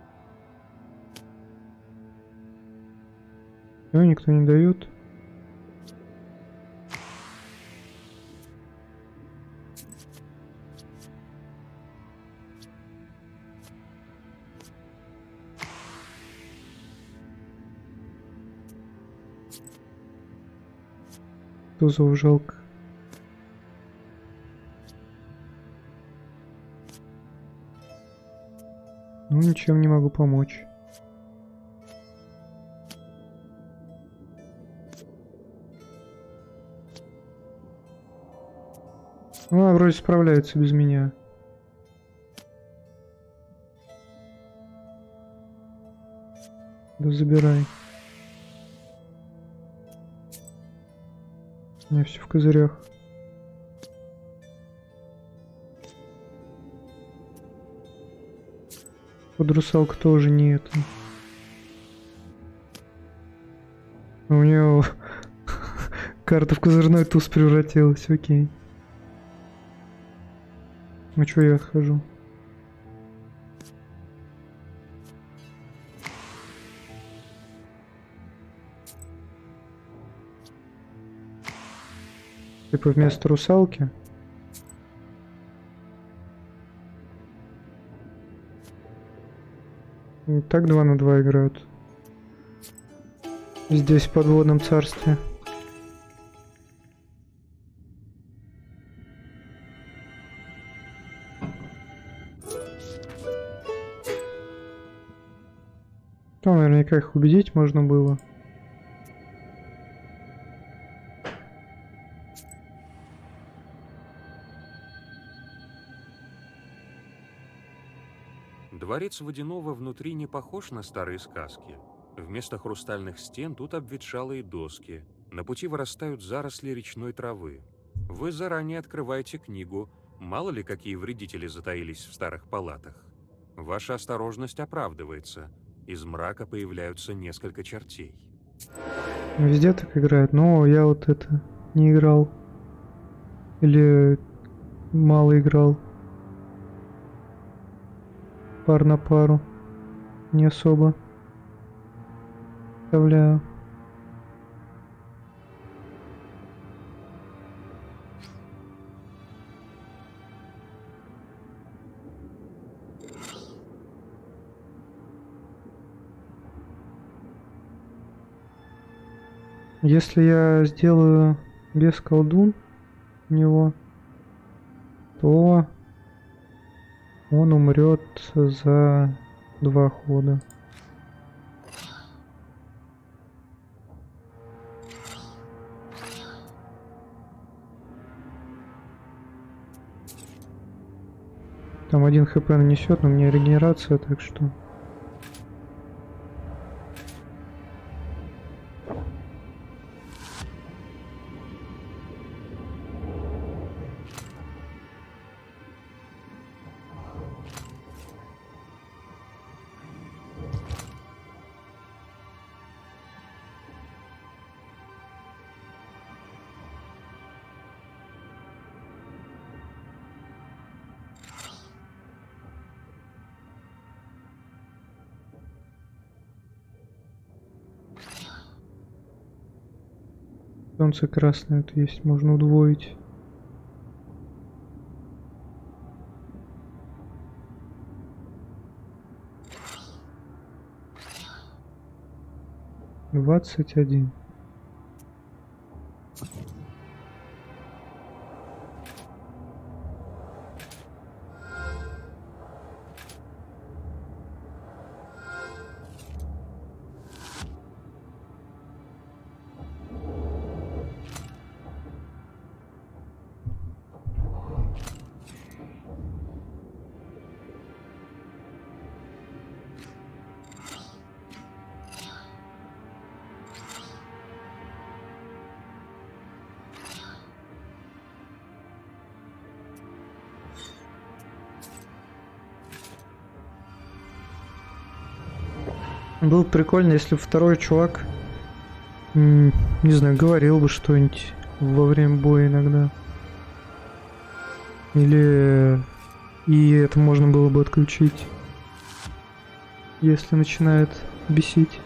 Все, никто не дает. Тузов жалко. Ну, ничем не могу помочь. Ну, а вроде справляются без меня. Да забирай. У меня все в козырях. Под русалку тоже не это. У нее карта в козырной туз превратилась, окей. Ну чё я отхожу? Типа вместо русалки. И так два на два играют. Здесь в подводном царстве. Там наверняка их убедить можно было. Дворец Водяного внутри не похож на старые сказки. Вместо хрустальных стен тут обветшалые доски. На пути вырастают заросли речной травы. Вы заранее открываете книгу. Мало ли, какие вредители затаились в старых палатах. Ваша осторожность оправдывается. Из мрака появляются несколько чертей. Везде так играют, но я вот это не играл. Или мало играл. Пар на пару. Не особо. Вставляю. Если я сделаю без колдун у него, то он умрет за два хода. Там один хп нанесет, но у меня регенерация, так что... Солнце красное, это есть, можно удвоить. Двадцать один. Было бы прикольно, если бы второй чувак, не знаю, говорил бы что-нибудь во время боя иногда. Или и это можно было бы отключить, если начинает бесить.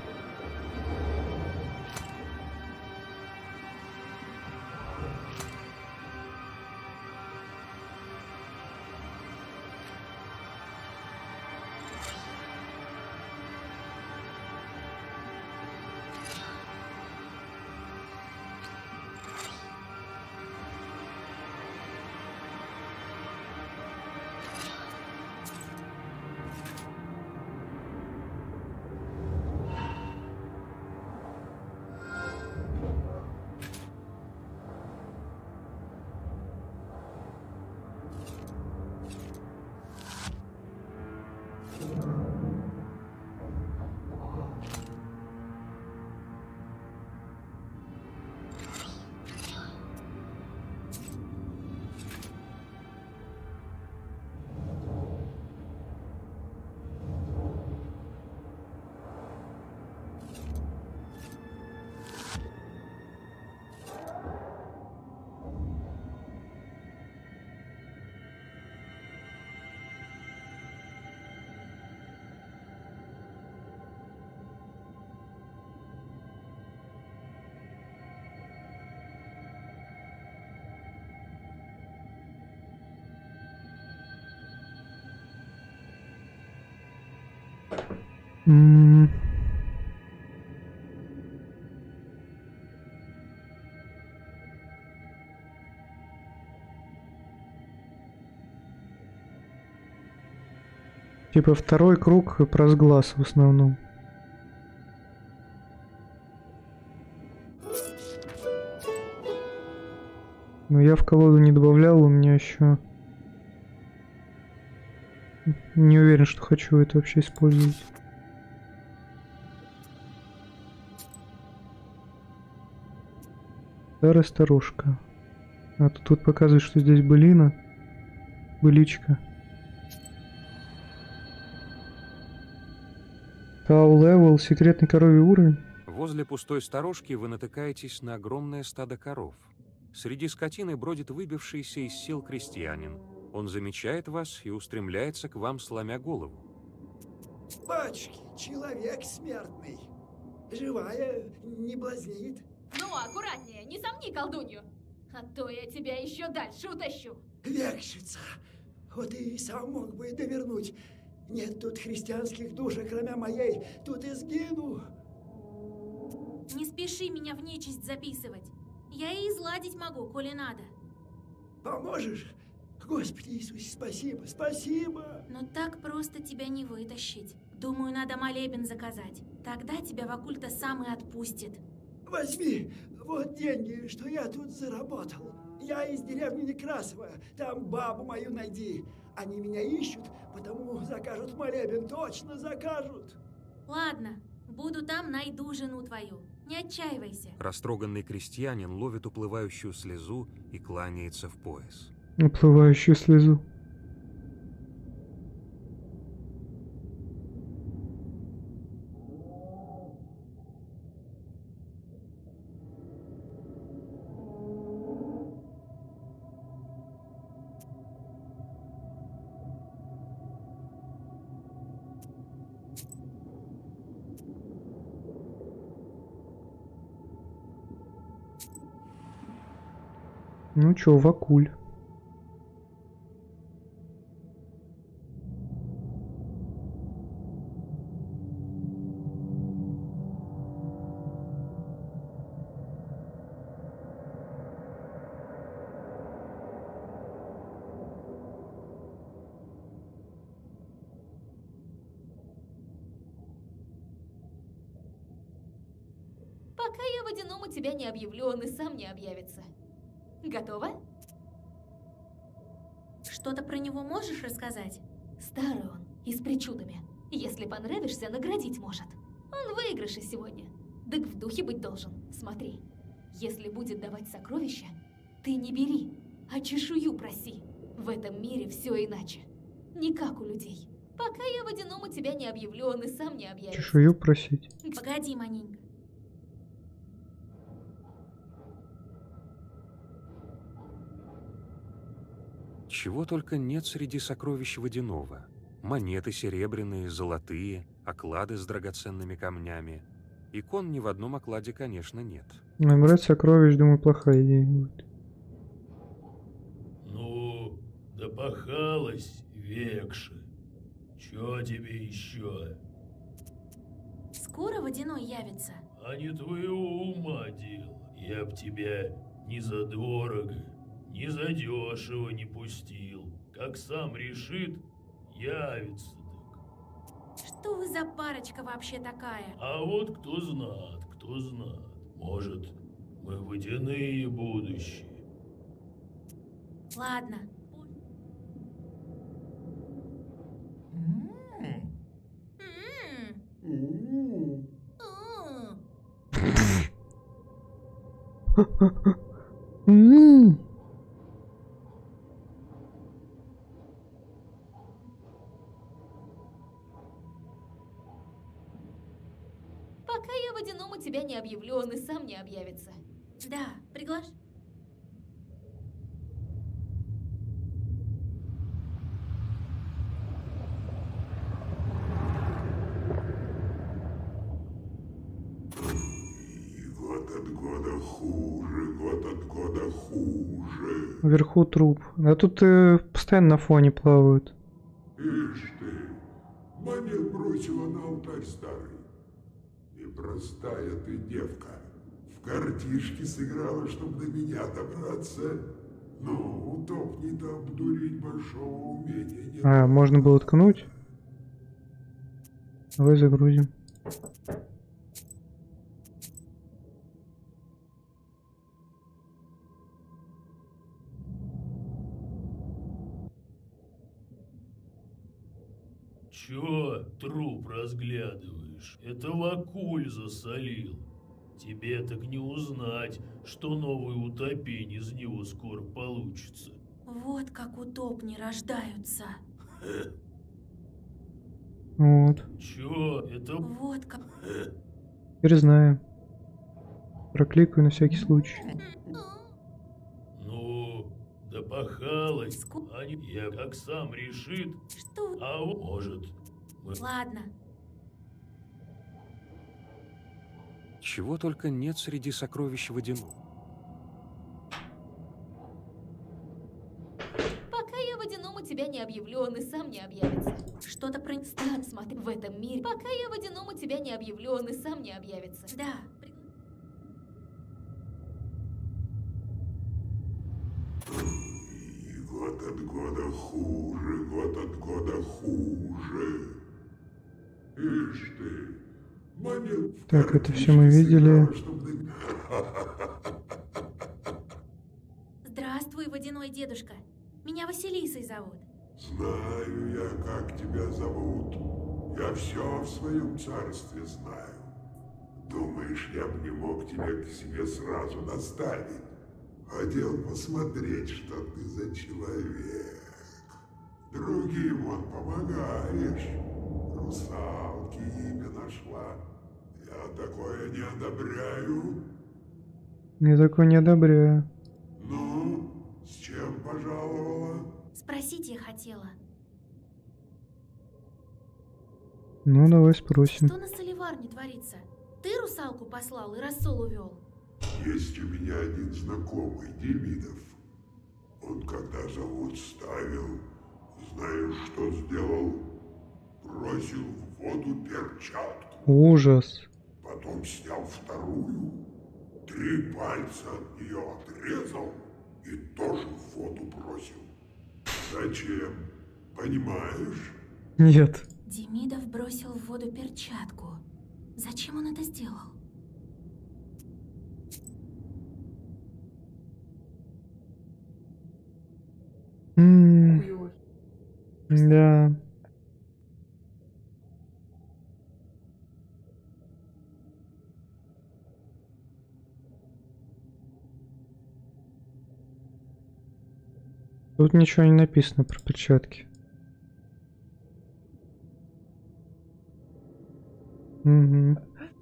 М. Типа второй круг про сглаз в основном. Но я в колоду не добавлял, у меня еще... Не уверен, что хочу это вообще использовать. Старая сторожка. А тут, тут показывает, что здесь былина. Быличка. Тау левел, секретный коровий уровень. Возле пустой сторожки вы натыкаетесь на огромное стадо коров. Среди скотины бродит выбившийся из сил крестьянин. Он замечает вас и устремляется к вам, сломя голову. Батюшки, человек смертный. Живая, не блазнит. Ну, аккуратнее, не сомни колдунью, а то я тебя еще дальше утащу. Векшица, вот и сам мог бы довернуть. Нет тут христианских душ, кроме моей, тут и сгину. Не спеши меня в нечисть записывать. Я и изладить могу, коли надо. Поможешь? Господи Иисусе, спасибо, спасибо. Но так просто тебя не вытащить. Думаю, надо молебен заказать. Тогда тебя Вакульта сам и отпустит. Возьми, вот деньги, что я тут заработал. Я из деревни Некрасова, там бабу мою найди. Они меня ищут, потому закажут молебен, точно закажут. Ладно, буду там, найду жену твою. Не отчаивайся. Растроганный крестьянин ловит уплывающую слезу и кланяется в пояс. Уплывающую слезу. Ну чё, Вакуль. Пока я водяному тебя не объявлю, он и сам не объявится. Готова? Что-то про него можешь рассказать? Старый он и с причудами. Если понравишься, наградить может. Он в выигрыше сегодня. Так в духе быть должен. Смотри, если будет давать сокровища, ты не бери, а чешую проси. В этом мире все иначе. Не как у людей. Пока я водяному тебя не объявлю, он и сам не объявится. Чешую просить. Погоди, маненька. Чего только нет среди сокровищ водяного. Монеты серебряные, золотые, оклады с драгоценными камнями. Икон ни в одном окладе, конечно, нет. Набрать сокровищ, думаю, плохая идея будет. Ну, допахалась, Векша. Чё тебе еще? Скоро водяной явится. А не твоего ума дело. Я б тебя ни задорого, ни задешево не пустил. Как сам решит, явится так. Что вы за парочка вообще такая? А вот кто знает, кто знает. Может, мы водяные будущие. Ладно. М. М. М. Пока я водяному тебя не объявлю, он и сам не объявится. Да, приглашь. И год от года хуже, год от года хуже. Вверху труп. А тут э, постоянно на фоне плавают. Ишь ты, монет бросила на алтарь старый. И простая ты девка. В картишки сыграла, чтоб до меня добраться. Ну, утопни-то обдурить большого умения не А, можно было ткнуть. Давай загрузим. Чё труп разглядываешь? Это Вакуль засолил. Тебе так не узнать, что новый утопень из него скоро получится. Вот как утопни рождаются. Вот. Чё это? Вот как... Теперь знаю. Прокликаю на всякий случай. Ну, да пахалась. Ску- А не я как сам решит. Что? А он может. Мы... Ладно. Чего только нет среди сокровищ водяного. Пока я водяному тебя не объявлю, он и сам не объявится. Что-то про... Стан, смотри, в этом мире. Пока я водяному тебя не объявлю, он и сам не объявится. Да. при- И год от года хуже, год от года хуже. Ишь ты, монет в Так, это картишке всё мы видели. сыграла, чтоб на- Здравствуй, водяной дедушка. Меня Василисой зовут. Знаю я, как тебя зовут. Я все в своем царстве знаю. Думаешь, я бы не мог тебя к себе сразу доставить? Хотел посмотреть, что ты за человек. Другим он помогаешь. Русалки имя нашла. Я такое не одобряю. Я такое не одобряю. Ну, с чем пожаловала? Спросить я хотела. Ну, давай спросим. Что на Соливарне творится? Ты русалку послал и рассол увел? Есть у меня один знакомый, Демидов. Он когда завод ставил, знаешь, что сделал? Бросил в воду перчатку. Ужас. Потом снял вторую, три пальца от нее отрезал и тоже в воду бросил. Зачем? Понимаешь? Нет. Демидов бросил в воду перчатку. Зачем он это сделал? М, Да. Тут ничего не написано про перчатки. Угу.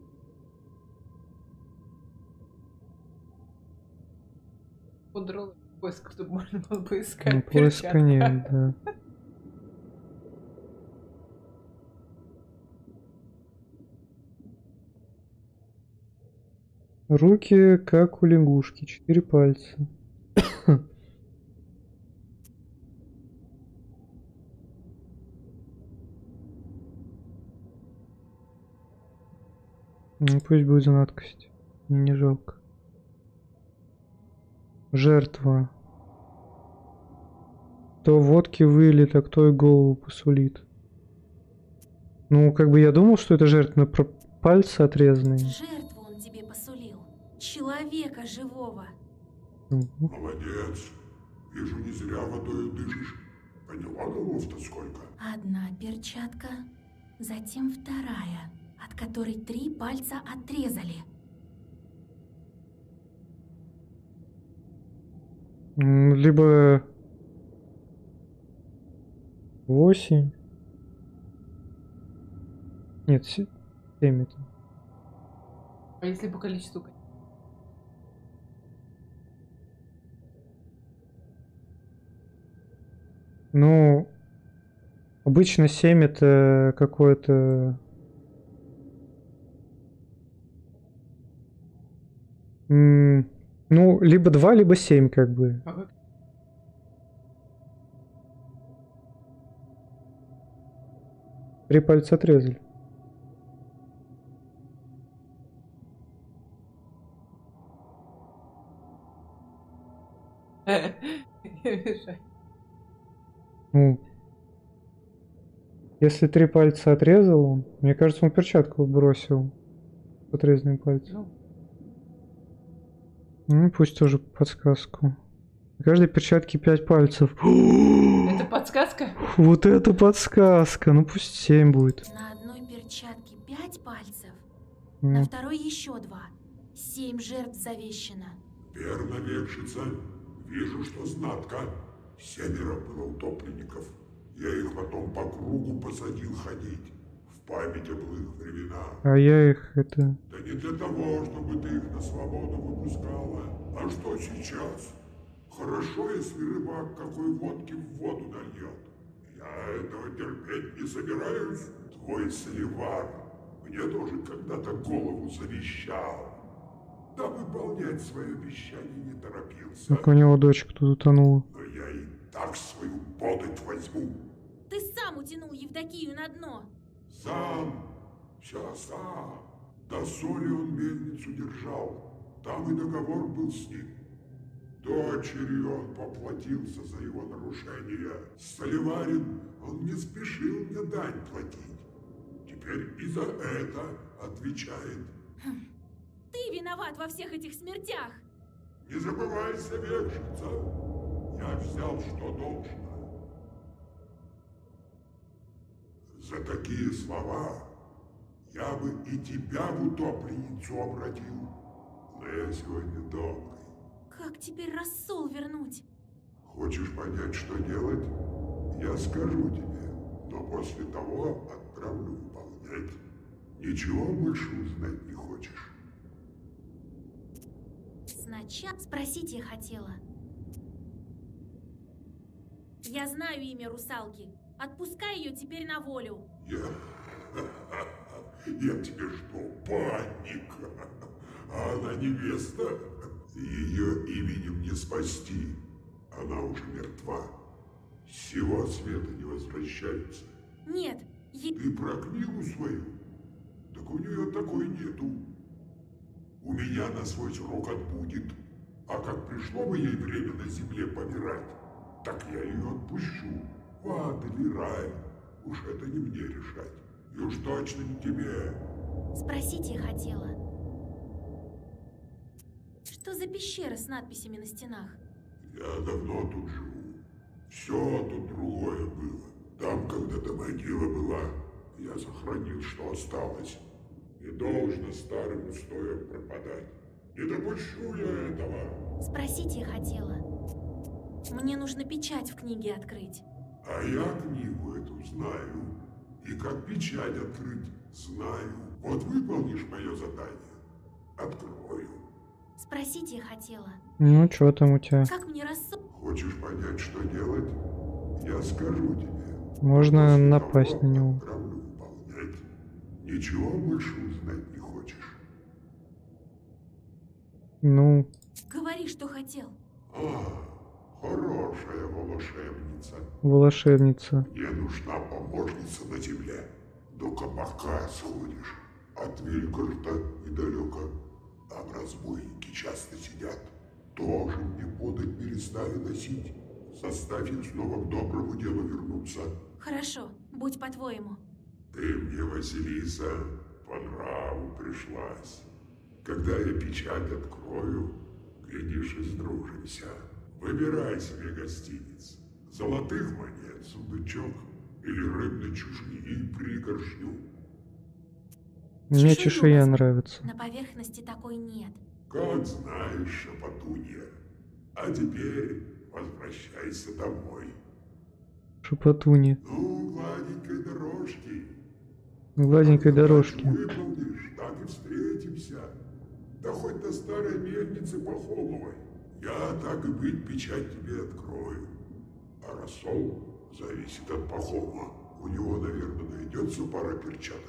Удрал поиск, чтобы можно было бы искать Ну, поиска перчатка. нет, да. Руки как у лягушки, четыре пальца. Ну, пусть будет за надкость. Мне не жалко. Жертва. Кто водки вылит, а кто и голову посулит. Ну, как бы я думал, что это жертва, но про пальцы отрезанные. Жертву он тебе посулил. Человека живого. Мгм. Молодец. Вижу, не зря водой дышишь. Поняла голов-то сколько? Одна перчатка, затем вторая, от которой три пальца отрезали. М, Либо восемь. Нет, се- семь это. А если по количеству? Ну, обычно семь это какое-то... М, Ну, либо два, либо семь, как бы. А как? Три пальца отрезали. Ну, если три пальца отрезал он, мне кажется, он перчатку бросил с отрезанным пальцем. Ну, Ну, пусть тоже подсказку. На каждой перчатке пять пальцев. Это подсказка? Вот это подсказка. Ну пусть семь будет. На одной перчатке пять пальцев, Ну, на второй еще два. Семь жертв завещено. Верно, векшица. Вижу, что знатка. Семеро было утопленников. Я их потом по кругу посадил ходить. В память о былых временах. а я их это... Да не для того, чтобы ты их на свободу выпускала. А что сейчас? Хорошо, если рыбак какой водки в воду нальет. Я этого терпеть не собираюсь. Твой Соливар мне тоже когда-то голову завещал. Да выполнять свое обещание не торопился. Как у него дочка тут утонула. Но я и так свою подать возьму. Ты сам утянул Евдокию на дно. Сам, все сам. До соли он мельницу держал. Там и договор был с ним. Дочерью он поплатился за его нарушение. Соливарин, он не спешил мне дань платить. Теперь и за это отвечает. Ты виноват во всех этих смертях. Не забывайся, векшица. Я взял, что должно. За такие слова я бы и тебя в утопленницу обратил. Но я сегодня добрый. Как теперь рассол вернуть? Хочешь понять, что делать? Я скажу тебе, но после того отправлю выполнять. Ничего больше узнать не хочешь? Сначала спросить я хотела. Я знаю имя русалки. Отпускай ее теперь на волю. Я... Я тебе что, панник? А она невеста? Ее именем не спасти. Она уже мертва. С сего света не возвращается. Нет, е... Ты про книгу свою? Так у нее такой нету. У меня на свой срок отбудет. А как пришло бы ей время на земле помирать, так я ее отпущу. В ад или рай. Уж это не мне решать. И уж точно не тебе. Спросить я хотела. Что за пещера с надписями на стенах? Я давно тут живу. Все тут другое было. Там когда-то могила была. Я сохранил, что осталось. Не должно старым устоям пропадать. Не допущу я этого. Спросить я хотела. Мне нужно печать в книге открыть. А я книгу эту знаю. И как печать открыть, знаю. Вот выполнишь мое задание, открою. Спросить я хотела. Ну, что там у тебя? Как мне рассол... Хочешь понять, что делать? Я скажу тебе. Можно После напасть того на него. отправлю выполнять. Ничего больше узнать не хочешь? Ну, Говори, что хотел. А, хорошая волшебница. волшебница. Мне нужна помощница на земле. До кабака сходишь. От Вильгарта недалеко. Там разбойники часто сидят. Тоже мне подать перестали носить. Заставь их снова к доброму делу вернуться. Хорошо, будь по-твоему. Ты мне, Василиса, по нраву пришлась. Когда я печать открою, глядишь и сдружимся. Выбирай себе гостиниц. Золотых монет, сундучок или рыбной чешуи пригоршню. Мне Чешую чешуя возьму. нравится. На поверхности такой нет. Как знаешь, Шапотунья. А теперь возвращайся домой. Шапотуни. Ну, гладенькой дорожки. Гладенькой дорожки. Выполнишь, так и встретимся. Да хоть до старой мельницы Пахомовой. Я, так и быть, печать тебе открою. А рассол зависит от Пахома. У него, наверное, найдется пара перчаток.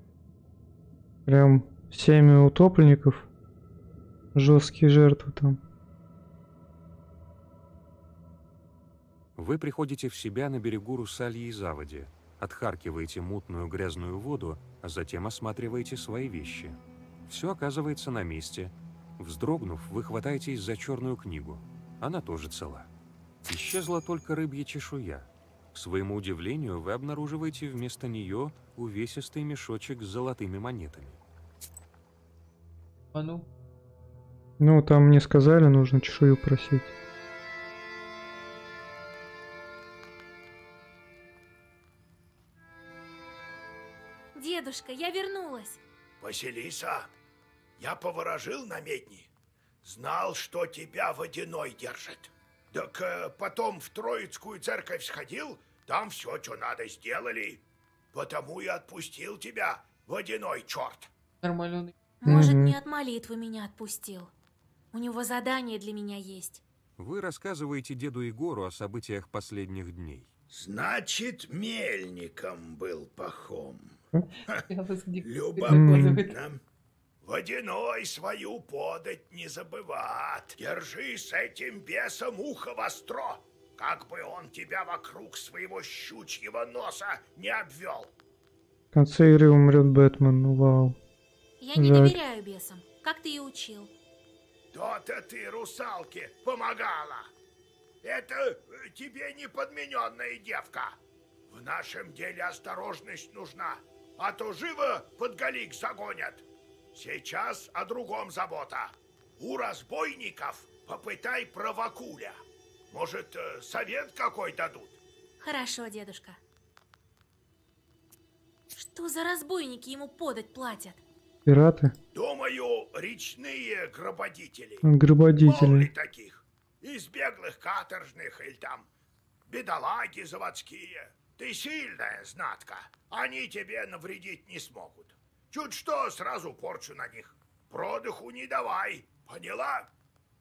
Прям семь утопленников. Жесткие жертвы там. Вы приходите в себя на берегу Русальей заводи, отхаркиваете мутную грязную воду, а затем осматриваете свои вещи. Все оказывается на месте. Вздрогнув, вы хватаетесь за черную книгу. Она тоже цела. Исчезла только рыбья чешуя. К своему удивлению, вы обнаруживаете вместо нее увесистый мешочек с золотыми монетами. А ну? Ну, там мне сказали, нужно чешую просить. Дедушка, я вернулась. Василиса, я поворожил на медни. Знал, что тебя водяной держит. Так э, потом в Троицкую церковь сходил, там все, что надо, сделали. Потому и отпустил тебя, водяной черт. Нормально. Может, Мгм. не от молитвы меня отпустил. У него задание для меня есть. Вы рассказываете деду Егору о событиях последних дней. Значит, мельником был Пахом. Я вас где- Любопытно. Водяной свою подать не забыват. Держи с этим бесом ухо востро, как бы он тебя вокруг своего щучьего носа не обвел. В конце игры умрет Бэтмен. Ну, вау. Я не Жаль. доверяю бесам, как ты и учил. То-то ты русалке помогала. Это э, тебе не подмененная девка. В нашем деле осторожность нужна, а то живо под галик загонят. Сейчас о другом забота. У разбойников попытай про Вакуля. Может, э, совет какой дадут? Хорошо, дедушка. Что за разбойники ему подать платят? Пираты? Думаю, речные грабодители. Грабодители. Мало ли таких. Из беглых каторжных или там бедолаги заводские. Ты сильная знатка. Они тебе навредить не смогут. Чуть что, сразу порчу на них. Продыху не давай. Поняла?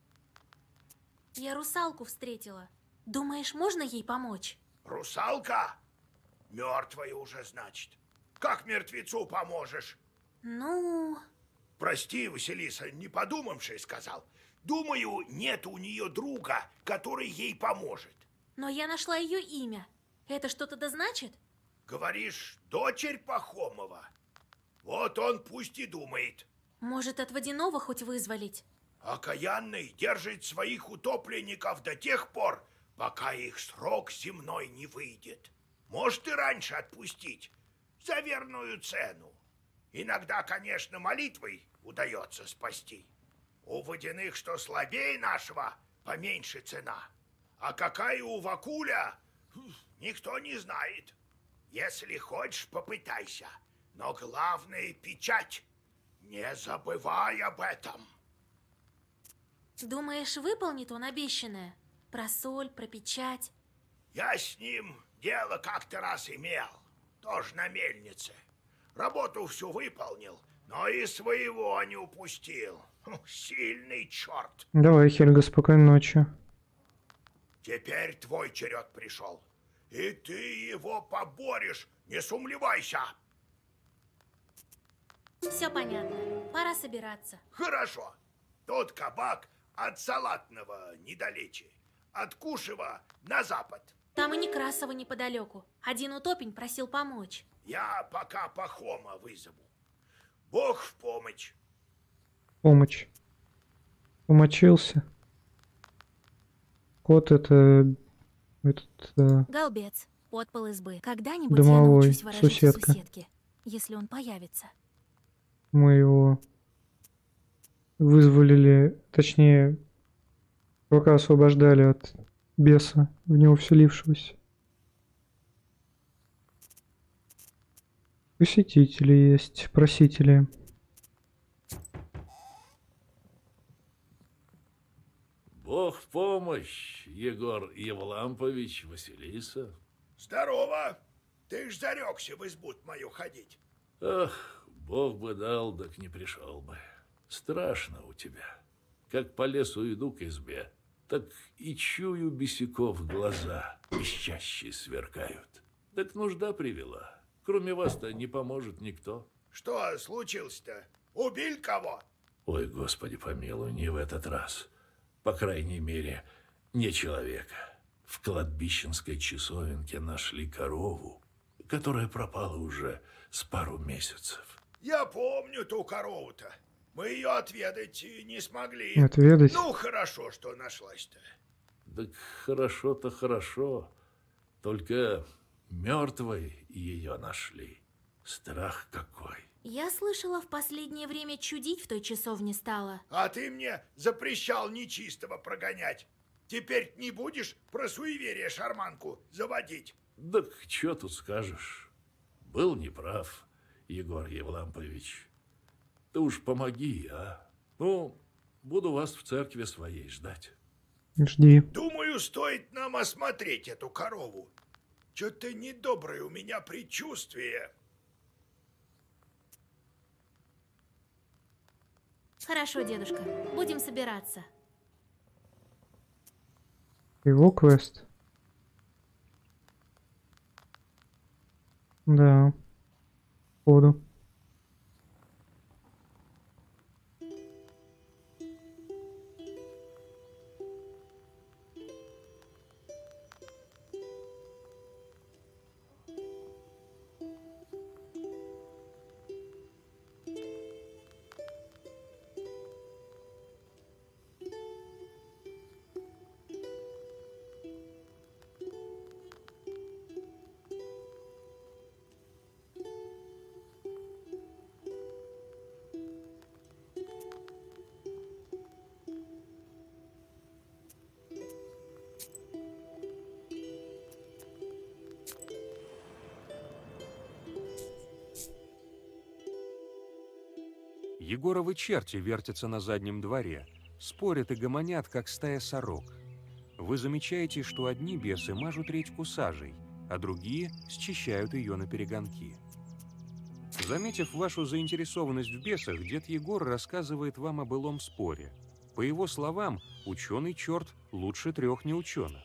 Я русалку встретила. Думаешь, можно ей помочь? Русалка? Мертвая уже, значит. Как мертвецу поможешь? Ну... Прости, Василиса, не подумавши сказал. Думаю, нет у нее друга, который ей поможет. Но я нашла ее имя. Это что-то да значит? Говоришь, дочерь Пахомова? Вот он пусть и думает. Может, от водяного хоть вызволить? Окаянный держит своих утопленников до тех пор, пока их срок земной не выйдет. Может и раньше отпустить, за верную цену. Иногда, конечно, молитвой удается спасти. У водяных, что слабее нашего, поменьше цена. А какая у Вакуля, никто не знает. Если хочешь, попытайся. Но главное — печать. Не забывай об этом. Думаешь, выполнит он обещанное? Про соль, про печать? Я с ним дело как-то раз имел. Тоже на мельнице. Работу всю выполнил, но и своего не упустил. Сильный черт. Давай, Хельга, спокойной ночи. Теперь твой черед пришел. И ты его поборешь, не сумлевайся. Все понятно. Пора собираться. Хорошо. Тот кабак от Салатного недалече. От Кушева на запад. Там и Некрасова неподалеку. Один утопень просил помочь. Я пока Пахома вызову. Бог в помощь. Помощь. Помочился. Кот это... Этот... э, Голбец, подпол избы. Когда-нибудь Домовой, я научусь ворожить соседка. у соседки, если он появится. Мы его вызволили, точнее, пока освобождали от беса, в него вселившегося. Посетители есть, просители. Бог в помощь, Егор Евлампович, Василиса. Здорово. Ты ж зарекся в избу мою ходить. Ах, Бог бы дал, так не пришел бы. Страшно у тебя. Как по лесу иду к избе, так и чую бесяков глаза, ищащие сверкают. Так нужда привела. Кроме вас-то не поможет никто. Что случилось-то? Убил кого? Ой, Господи помилуй, не в этот раз. По крайней мере, не человека. В кладбищенской часовенке нашли корову, которая пропала уже с пару месяцев. Я помню ту корову-то. Мы ее отведать не смогли. Отведать? Ну, хорошо, что нашлась-то. Так хорошо-то хорошо. Только мертвой ее нашли. Страх какой. Я слышала, в последнее время чудить в той часовне стало. А ты мне запрещал нечистого прогонять. Теперь не будешь про суеверие шарманку заводить? Так что тут скажешь? Был неправ. Егор Евлампович. Ты уж помоги, а? Ну, буду вас в церкви своей ждать. Жди. Думаю, стоит нам осмотреть эту корову. Что-то недоброе у меня предчувствие. Хорошо, дедушка. Будем собираться. Его квест. Да. Походу. Егоровы черти вертятся на заднем дворе, спорят и гомонят, как стая сорок. Вы замечаете, что одни бесы мажут редьку сажей, а другие счищают ее на перегонки. Заметив вашу заинтересованность в бесах, дед Егор рассказывает вам о былом споре. По его словам, ученый черт лучше трех неученых.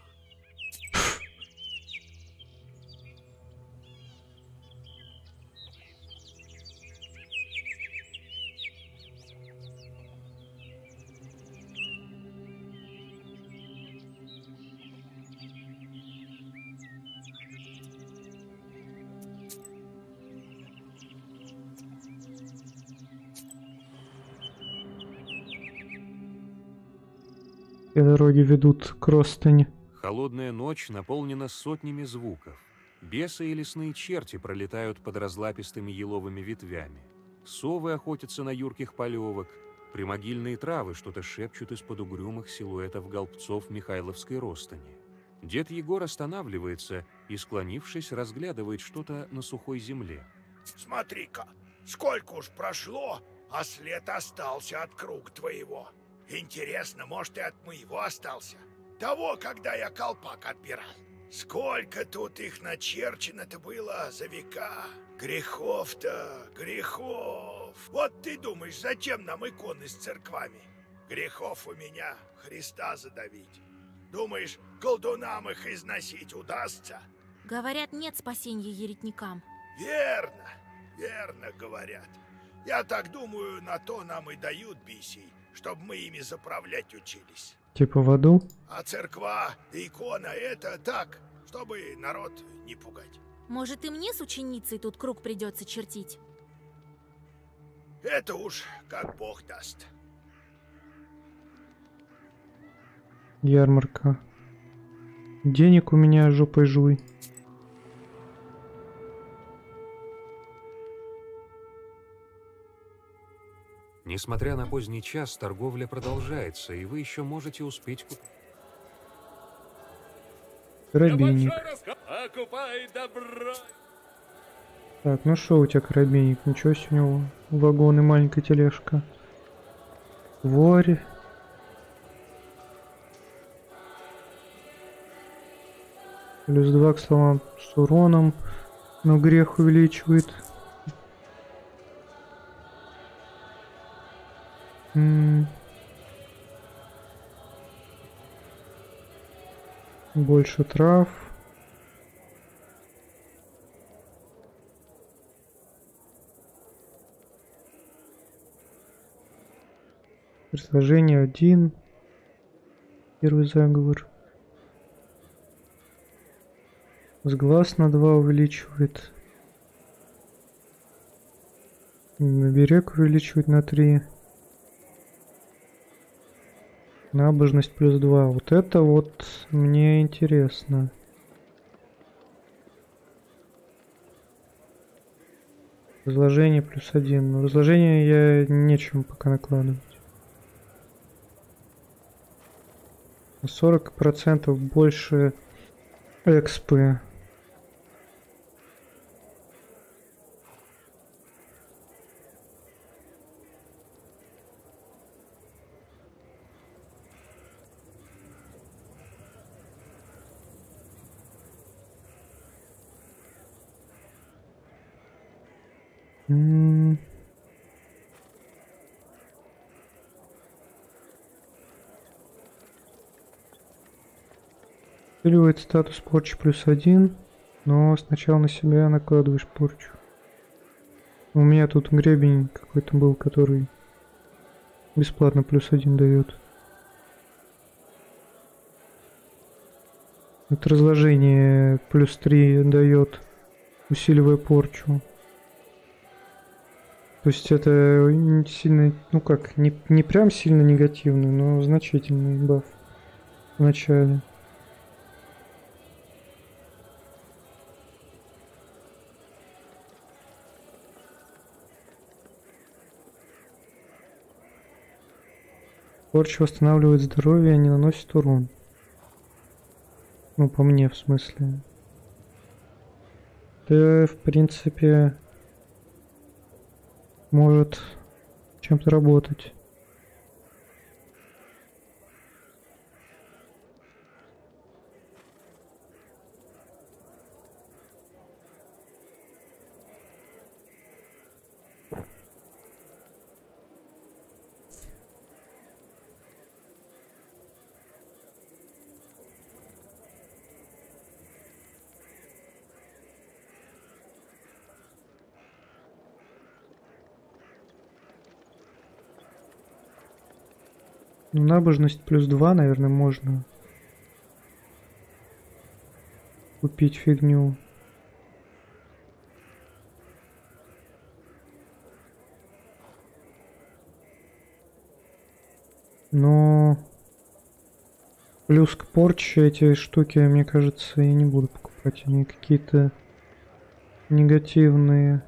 Все дороги ведут к Ростани. Холодная ночь наполнена сотнями звуков. Бесы и лесные черти пролетают под разлапистыми еловыми ветвями. Совы охотятся на юрких полевок. Примогильные травы что-то шепчут из-под угрюмых силуэтов голбцов Михайловской Ростани. Дед Егор останавливается и, склонившись, разглядывает что-то на сухой земле. Смотри-ка, сколько уж прошло, а след остался от круг твоего. Интересно, может, и от моего остался? Того, когда я колпак отбирал. Сколько тут их начерчено-то было за века. Грехов-то, грехов. Вот ты думаешь, зачем нам иконы с церквами? Грехов у меня Христа задавить. Думаешь, колдунам их износить удастся? Говорят, нет спасения еретникам. Верно, верно говорят. Я так думаю, на то нам и дают бисей, чтобы мы ими заправлять учились. Типа в аду? А церква, икона — это так, чтобы народ не пугать. Может, и мне с ученицей тут круг придется чертить? Это уж как Бог даст. Ярмарка. Денег у меня жопой жуй. Несмотря на поздний час, торговля продолжается, и вы еще можете успеть купить. Карабинник. Так, ну что у тебя карабинник? Ничего себе у него. Вагон и маленькая тележка. Ворь. Плюс два к словам с уроном, но грех увеличивает. М-м. Больше трав. Предложение один. Первый заговор. Сглаз на два увеличивает. Берег увеличивает на три. Набожность плюс два. Вот это вот мне интересно. Разложение плюс один. Но разложение я нечем пока накладывать. На сорок процентов больше экспы. М. Усиливает статус порчи плюс один, но сначала на себя накладываешь порчу. У меня тут гребень какой-то был, который бесплатно плюс один дает. Это разложение плюс три дает, усиливая порчу. То есть это не сильно, ну как, не, не прям сильно негативный, но значительный баф в начале. Порча восстанавливает здоровье, а не наносит урон. Ну, по мне, в смысле. Да, в принципе, может чем-то работать. Ну, набожность плюс два, наверное, можно купить фигню. Но плюс к порче эти штуки, мне кажется, я не буду покупать. Они какие-то негативные.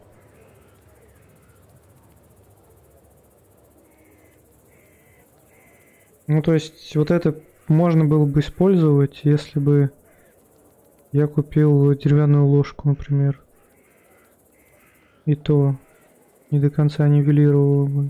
Ну, то есть, вот это можно было бы использовать, если бы я купил деревянную ложку, например. И то не до конца нивелировало бы.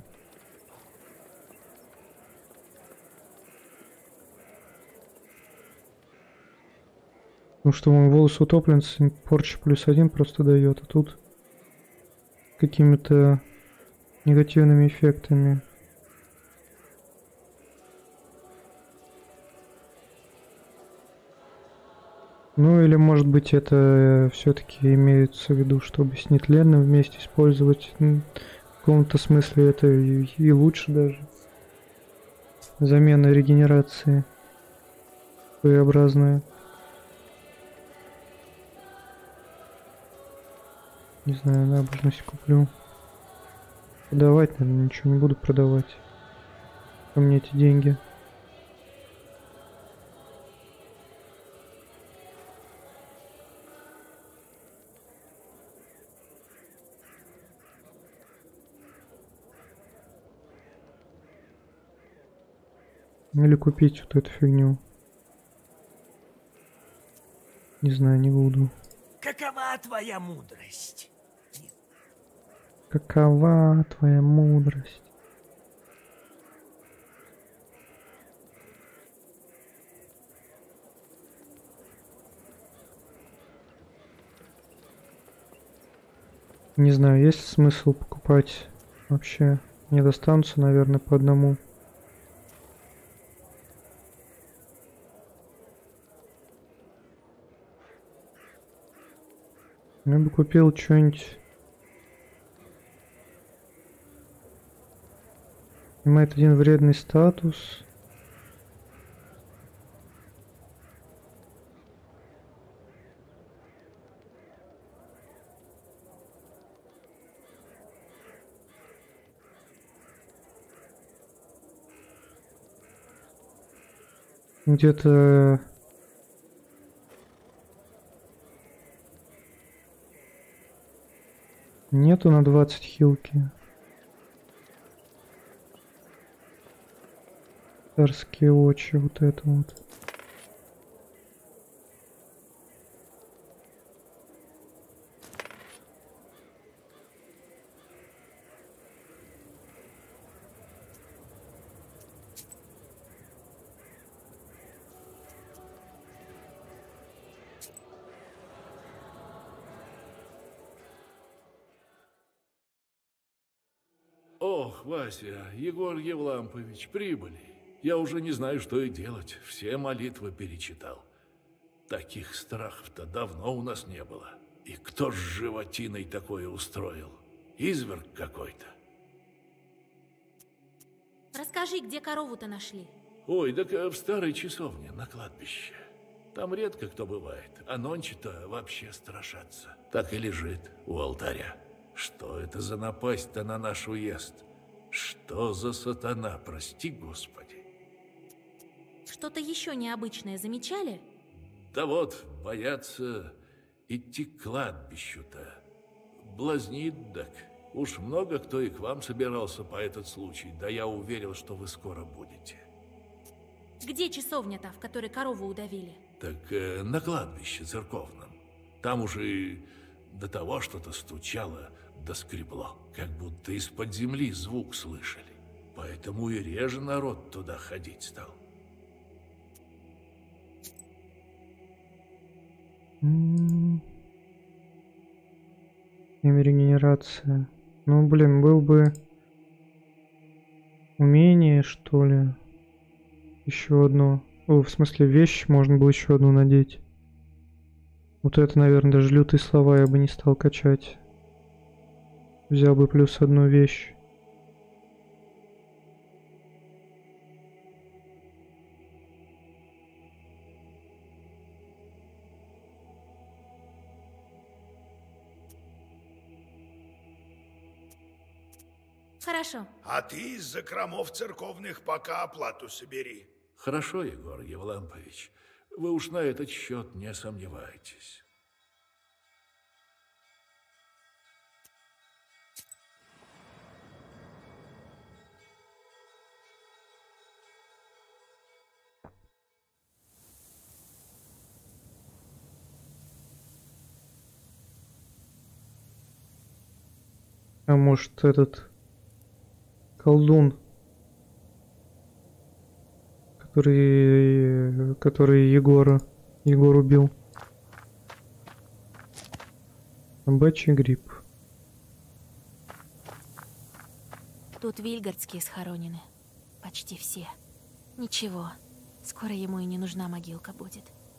Потому что мой волос утопленца порча плюс один просто дает, а тут какими-то негативными эффектами. Ну или может быть это все-таки имеется в виду, чтобы с нетленным вместе использовать. В каком-то смысле это и, и лучше даже. Замена регенерации своеобразная. Не знаю, набожность куплю. Продавать, наверное, ничего не буду продавать. Ко мне эти деньги. Или купить вот эту фигню. Не знаю, не буду. Какова твоя мудрость? Какова твоя мудрость? Не знаю, есть смысл покупать вообще? Мне достанутся, наверное, по одному. Я бы купил что-нибудь. Снимает один вредный статус. Где-то нету на двадцать хилки. Царские очи, вот это вот. Ох, Вася, Егор Евлампович, прибыли. Я уже не знаю, что и делать. Все молитвы перечитал. Таких страхов-то давно у нас не было. И кто ж с животиной такое устроил? Изверг какой-то. Расскажи, где корову-то нашли? Ой, так в старой часовне на кладбище. Там редко кто бывает, а нонче-то вообще страшатся. Так и лежит у алтаря. Что это за напасть-то на наш уезд? Что за сатана, прости Господи? Что-то еще необычное замечали? Да вот, боятся идти к кладбищу-то. Блазнит так. Уж много кто и к вам собирался по этот случай, да я уверил, что вы скоро будете. Где часовня-то, в которой корову удавили? Так э, на кладбище церковном. Там уже и до того что-то стучало, да скребло, как будто из-под земли звук слышали. Поэтому и реже народ туда ходить стал. М-м-м. Регенерация. Ну, блин, был бы умение, что ли. Еще одно. О, в смысле, вещь можно было еще одну надеть. Вот это, наверное, даже лютые слова я бы не стал качать. Взял бы плюс одну вещь. Хорошо. А ты из закромов церковных пока оплату собери. Хорошо, Егор Евлампович. Вы уж на этот счет не сомневайтесь. А может, этот колдун, который, который Егора, Егор убил. Собачий гриб. Тут вильгардские схоронены. Почти все. Ничего, скоро ему и не нужна могилка будет.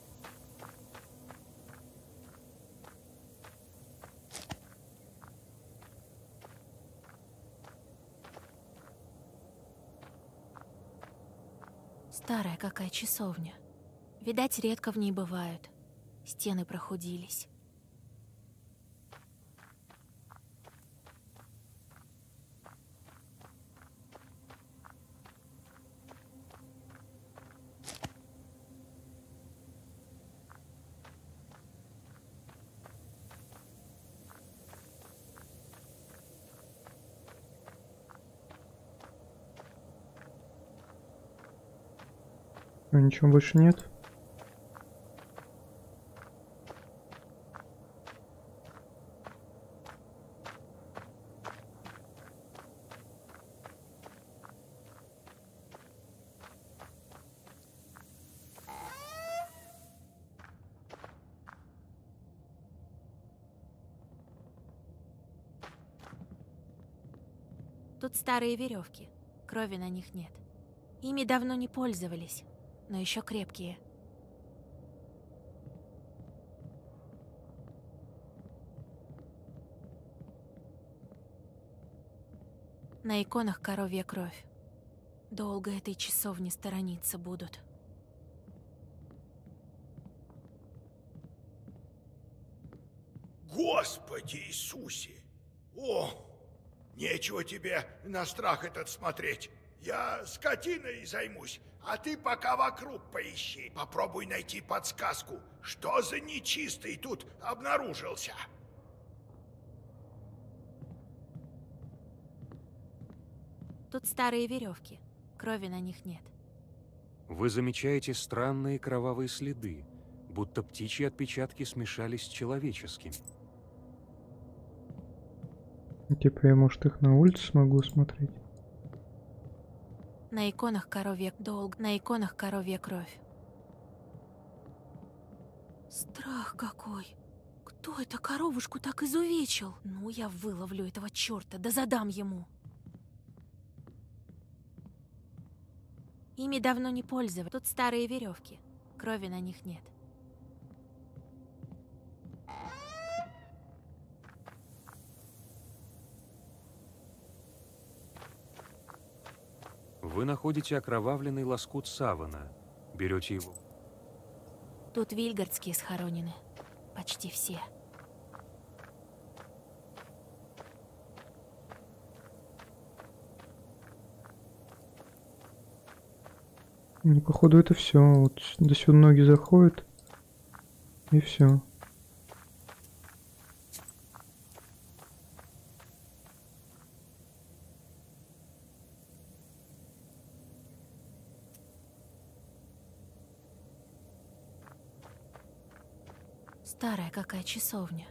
Старая какая часовня. Видать, редко в ней бывают. Стены прохудились. А ничего больше нет? Тут старые веревки. Крови на них нет. Ими давно не пользовались, но еще крепкие. На иконах коровья кровь. Долго этой часовни сторониться будут. Господи Иисусе! О, нечего тебе на страх этот смотреть. Я скотиной займусь, а ты пока вокруг поищи. Попробуй найти подсказку, что за нечистый тут обнаружился. Тут старые веревки. Крови на них нет. Вы замечаете странные кровавые следы, будто птичьи отпечатки смешались с человеческими. Типа я, может, их на улице смогу смотреть? На иконах коровья долг, на иконах коровья кровь. Страх какой! Кто это коровушку так изувечил? Ну, я выловлю этого черта, да задам ему. Ими давно не пользовались. Тут старые веревки. Крови на них нет. Вы находите окровавленный лоскут савана. Берете его. Тут вильгардские схоронены. Почти все. Ну, походу, это все. Вот до сюда ноги заходят. И все. Старая какая часовня.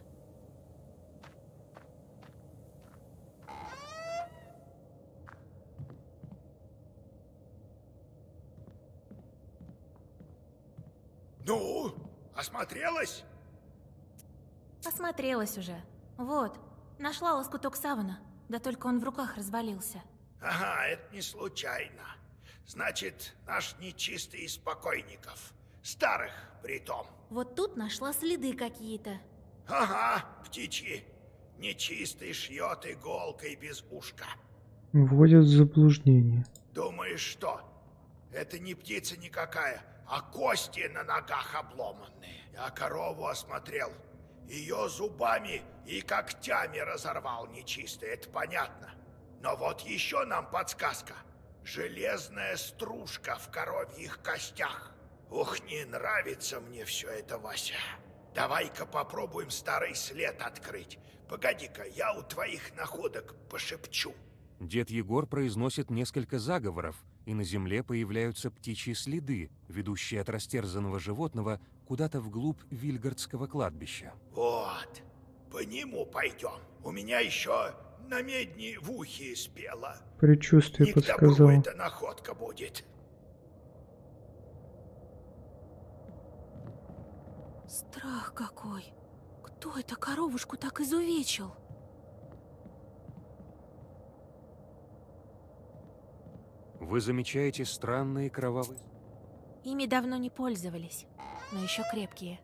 Ну, осмотрелась? Осмотрелась уже. Вот, нашла лоскуток савана. Да только он в руках развалился. Ага, это не случайно. Значит, наш нечистый из покойников. Старых притом. Вот тут нашла следы какие-то. Ага, птичьи. Нечистый шьет иголкой без ушка. Вводят в заблуждение. Думаешь, что? Это не птица никакая, а кости на ногах обломанные. Я корову осмотрел. Ее зубами и когтями разорвал нечистый, это понятно. Но вот еще нам подсказка. Железная стружка в коровьих костях. Ух, не нравится мне все это, Вася. Давай-ка попробуем старый след открыть. Погоди-ка, я у твоих находок пошепчу. Дед Егор произносит несколько заговоров, и на земле появляются птичьи следы, ведущие от растерзанного животного куда-то вглубь вильгардского кладбища. Вот, по нему пойдем. У меня еще на медни в ухе спело. Предчувствие подсказало. Не к добру эта находка будет. Страх какой. Кто это коровушку так изувечил? Вы замечаете странные кровавые... Ими давно не пользовались, но еще крепкие.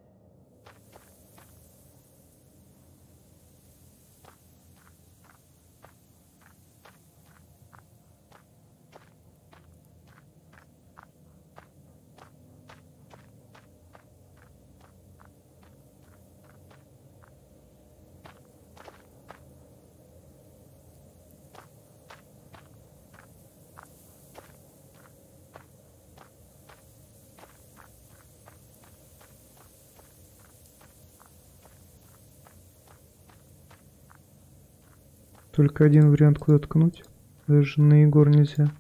Только один вариант, куда ткнуть. Даже на Егор нельзя.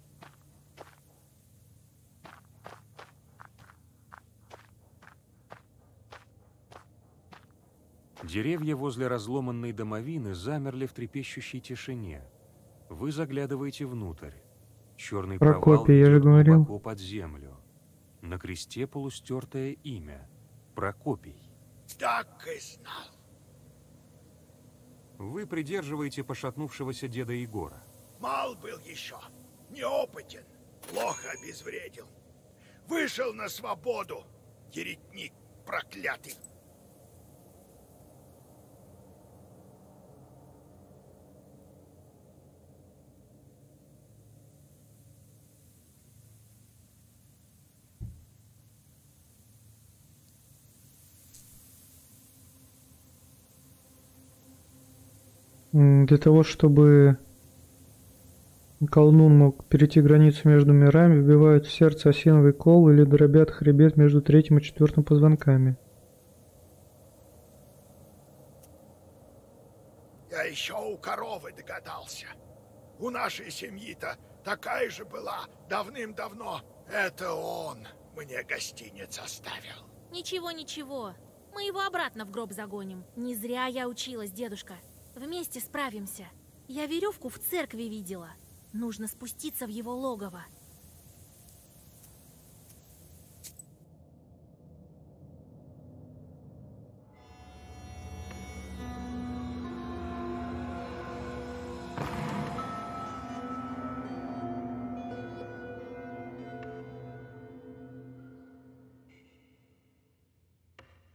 Деревья возле разломанной домовины замерли в трепещущей тишине. Вы заглядываете внутрь. Черный провал Прокопий, я же ведет говорил. глубоко под землю. На кресте полустертое имя. Прокопий. Так и знал. Вы придерживаете пошатнувшегося деда Егора. Мал был еще, неопытен, плохо обезвредил. Вышел на свободу, еретник проклятый. Для того, чтобы колдун мог перейти границу между мирами, вбивают в сердце осиновый кол или дробят хребет между третьим и четвертым позвонками. Я еще у коровы догадался. У нашей семьи-то такая же была давным-давно. Это он мне гостиниц оставил. Ничего, ничего. Мы его обратно в гроб загоним. Не зря я училась, дедушка. Вместе справимся. Я веревку в церкви видела. Нужно спуститься в его логово.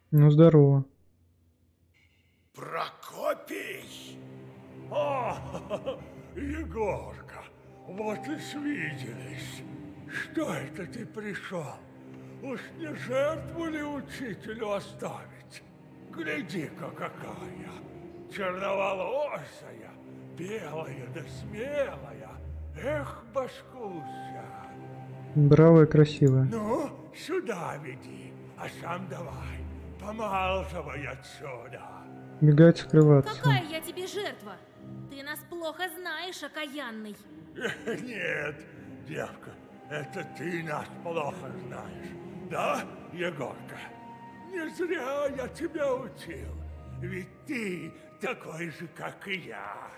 Ну, здорово. Прокопий! О, Егорка, вот и свиделись. Что это ты пришел? Уж не жертву ли учителю оставить? Гляди-ка какая! Черноволосая, белая да смелая. Эх, башкуся! Бравая, красивая. Ну, сюда веди, а сам давай, помалживай отсюда. Бегать, скрываться. Какая я тебе жертва? Ты нас плохо знаешь, окаянный. Нет, девка, это ты нас плохо знаешь. Да, Егорка? Не зря я тебя учил. Ведь ты такой же, как и я.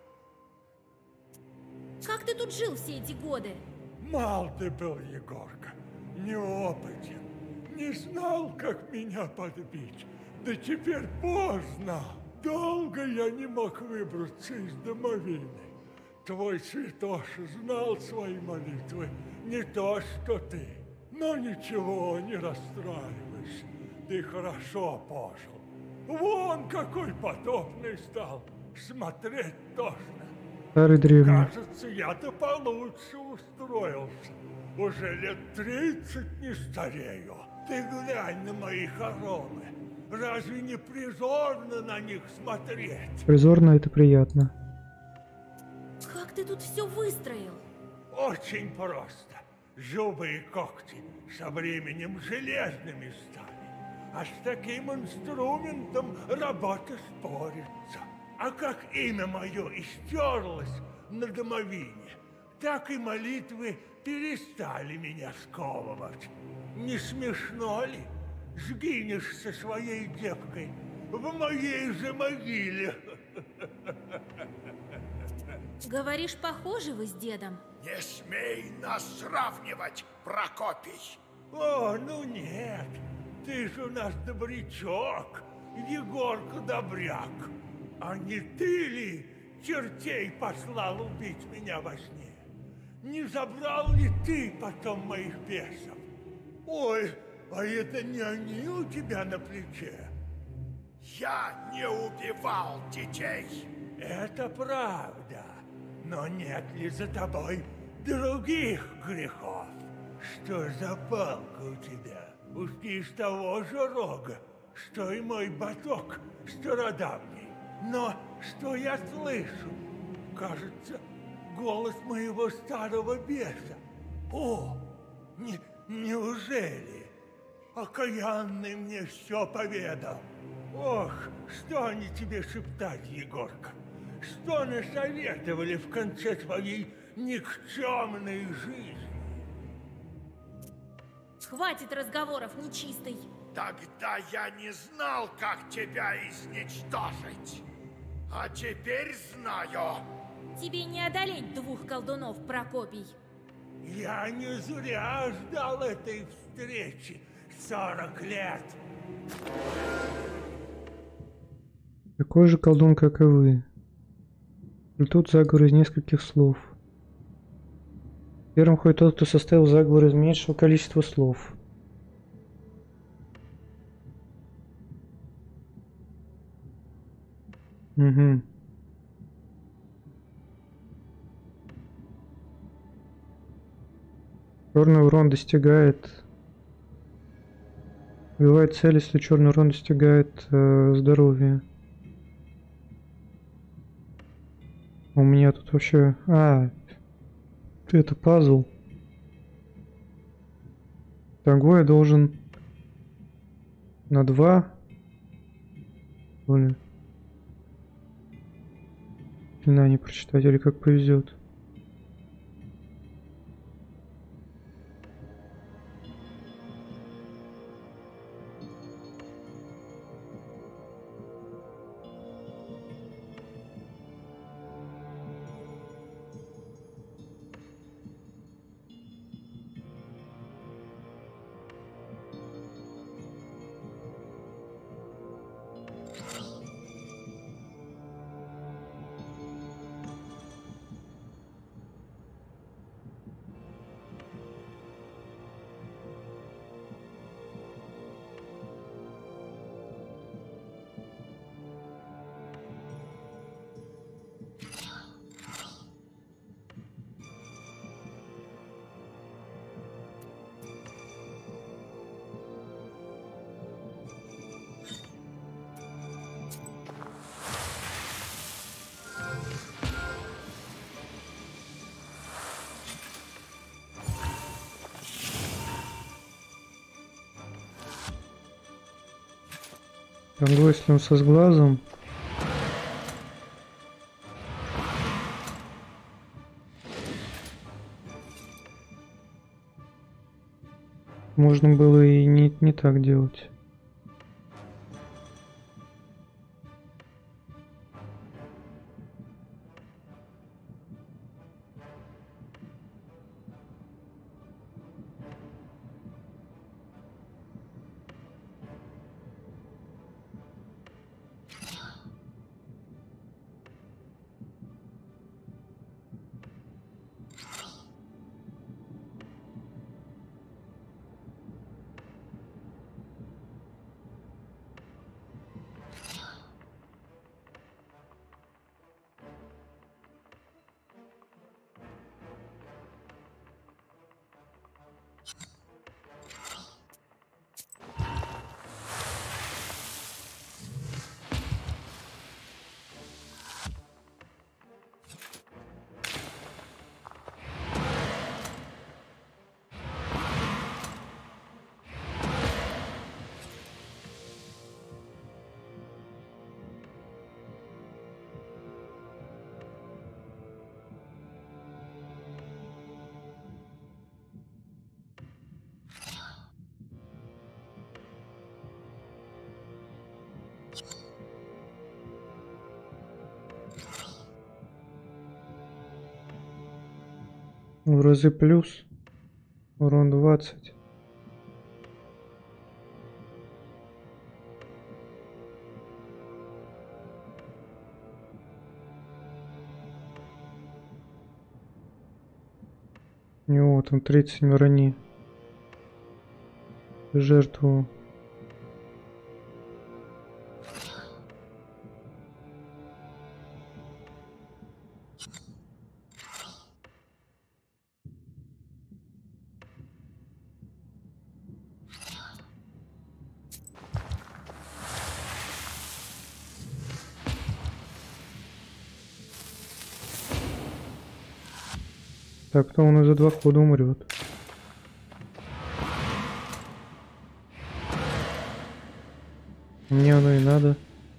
Как ты тут жил все эти годы? Мал ты был, Егорка, неопытен. Не знал, как меня подбить. Да теперь поздно. Долго я не мог выбраться из домовины. Твой святоша знал свои молитвы, не то, что ты. Но ничего, не расстраивайся. Ты хорошо пожил. Вон какой потопный стал. Смотреть тошно. Старый древний. Кажется, я-то получше устроился. Уже лет тридцать не старею. Ты глянь на мои хоромы. Разве не призорно на них смотреть? Призорно, это приятно. Как ты тут все выстроил? Очень просто. Зубы и когти со временем железными стали. А с таким инструментом работа спорится. А как имя мое истерлось на домовине, так и молитвы перестали меня сковывать. Не смешно ли? Сгинешь со своей девкой в моей же могиле. Говоришь, похожи вы с дедом? Не смей нас сравнивать, Прокопий. О, ну нет, ты же у нас добрячок, Егорка добряк. А не ты ли чертей послал убить меня во сне? Не забрал ли ты потом моих бесов? Ой, а это не они у тебя на плече? Я не убивал детей. Это правда. Но нет ли за тобой других грехов? Что за палка у тебя? Уж не из того же рога, что и мой баток стародавний. Но что я слышу? Кажется, голос моего старого беса. О, не, неужели? Окаянный мне все поведал. Ох, что они тебе шептать, Егорка? Что насоветовали в конце твоей никчемной жизни? Хватит разговоров, нечистый. Тогда я не знал, как тебя изничтожить. А теперь знаю. Тебе не одолеть двух колдунов, Прокопий. Я не зря ждал этой встречи сорок лет. Такой же колдун, как и вы. И тут заговор из нескольких слов. Первым ходит тот, кто составил заговор из меньшего количества слов. Угу. Черный урон достигает... Убивает цель, если черный урон достигает э, здоровья. У меня тут вообще... А, это пазл. Того я должен на два. Или... На, не прочитать, или как повезет. Ого, если он со сглазом. Можно было и не, не так делать. В разы плюс. Урон двадцать. У него там тридцать мирони. Жертву. Так, то он и за два хода умрет. Мне оно и надо.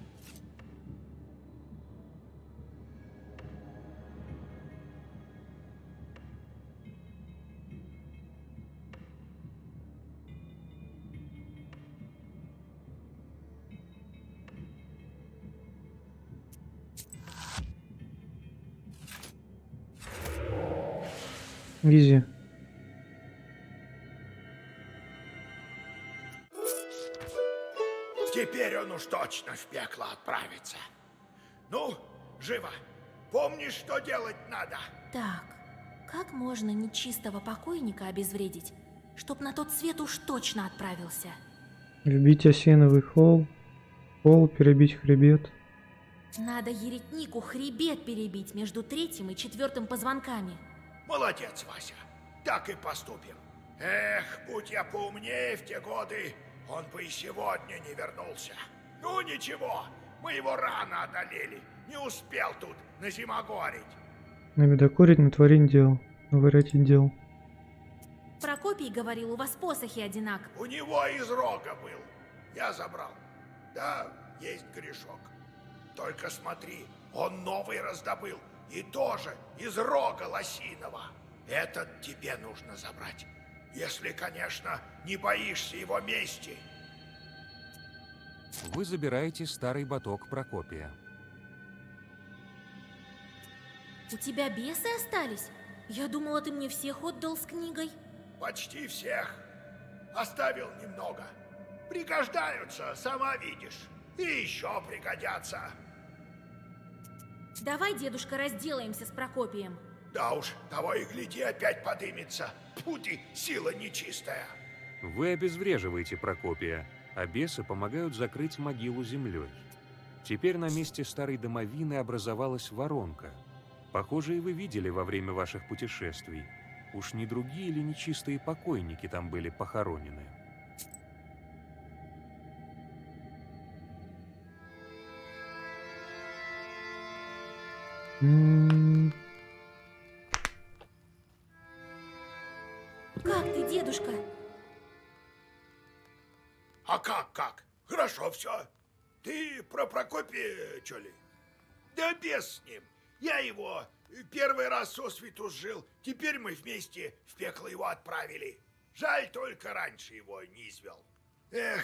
Изи. Теперь он уж точно в пекло отправится. Ну, живо. Помнишь, что делать надо? Так, как можно нечистого покойника обезвредить, чтоб на тот свет уж точно отправился? Вбить осиновый холл, пол, перебить хребет. Надо еретнику хребет перебить между третьим и четвертым позвонками. Молодец, Вася. Так и поступим. Эх, будь я поумнее в те годы, он бы и сегодня не вернулся. Ну ничего, мы его рано одолели. Не успел тут назимогорить. Набедокурить, натворить дел. Наворотить дел. Прокопий говорил, у вас посохи одинак. У него из рога был. Я забрал. Да, есть грешок. Только смотри, он новый раздобыл. И тоже из рога лосиного. Этот тебе нужно забрать. Если, конечно, не боишься его мести. Вы забираете старый баток Прокопия. У тебя бесы остались? Я думала, ты мне всех отдал с книгой. Почти всех. Оставил немного. Пригождаются, сама видишь. И еще пригодятся. Давай, дедушка, разделаемся с Прокопием. Да уж, того и гляди, опять подымется. Тьфу ты, сила нечистая. Вы обезвреживаете Прокопия, а бесы помогают закрыть могилу землей. Теперь на месте старой домовины образовалась воронка. Похоже, и вы видели во время ваших путешествий. Уж не другие ли нечистые покойники там были похоронены? М-м-м. Как ты, дедушка? А как, как? Хорошо все. Ты про Прокопия, чё ли? Да без с ним. Я его первый раз сосвету сжил. Теперь мы вместе в пекло его отправили. Жаль, только раньше его не извел. Эх.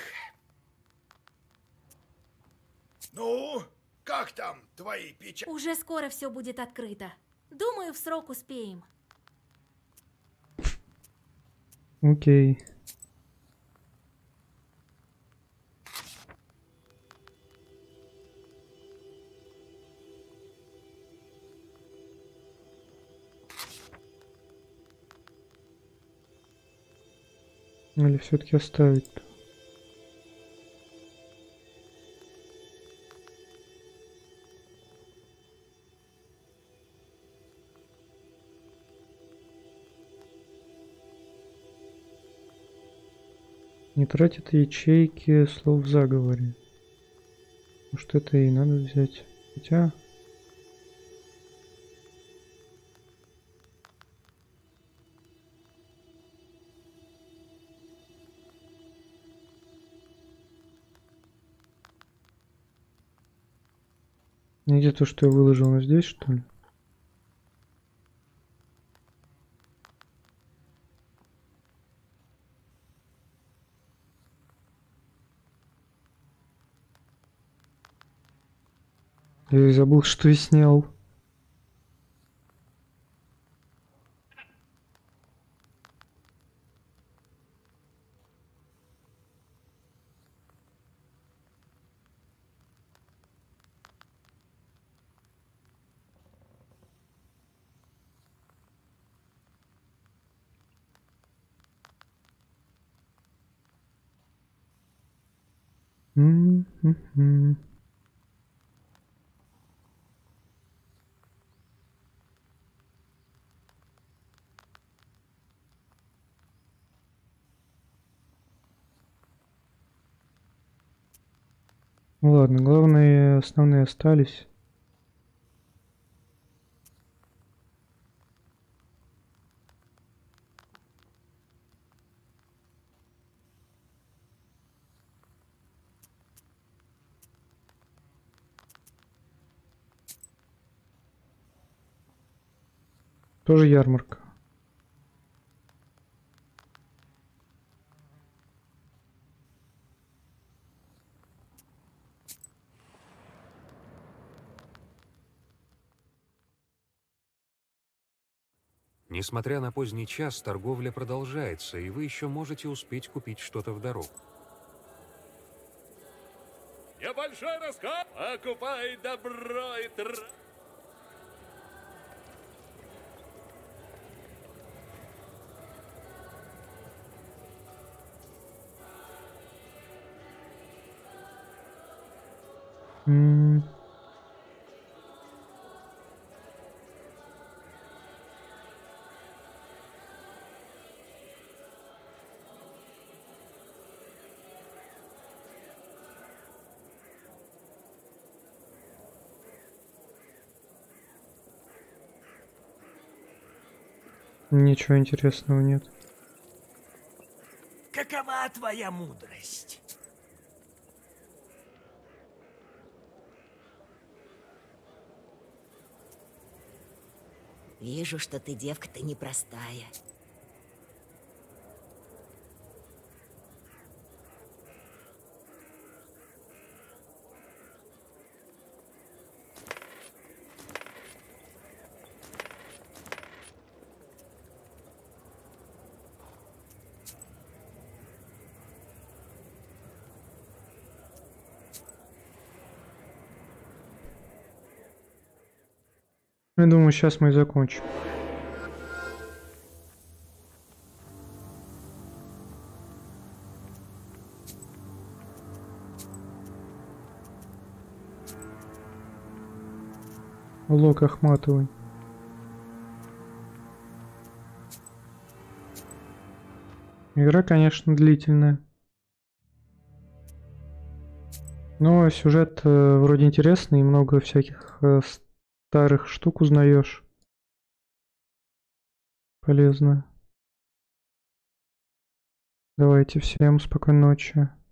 Ну, как там твои печати? Уже скоро все будет открыто. Думаю, в срок успеем. Окей. Или все-таки оставить? Не тратит ячейки слов в заговоре. Может, это и надо взять. Хотя... Где то, что я выложил, но здесь, что ли? Я и забыл, что я снял. М-м-м. Ну ладно, главные основные остались. Тоже ярмарка. Несмотря на поздний час, торговля продолжается, и вы еще можете успеть купить что-то в дорогу. Небольшой рассказ. Покупай добро и тр... М. Ничего интересного нет. Какова твоя мудрость? Вижу, что ты девка-то непростая. Я думаю, сейчас мы и закончим. Лок Ахматовый. Игра, конечно, длительная. Но сюжет э, вроде интересный, и много всяких э, старых штук узнаешь. Полезно. Давайте, всем спокойной ночи.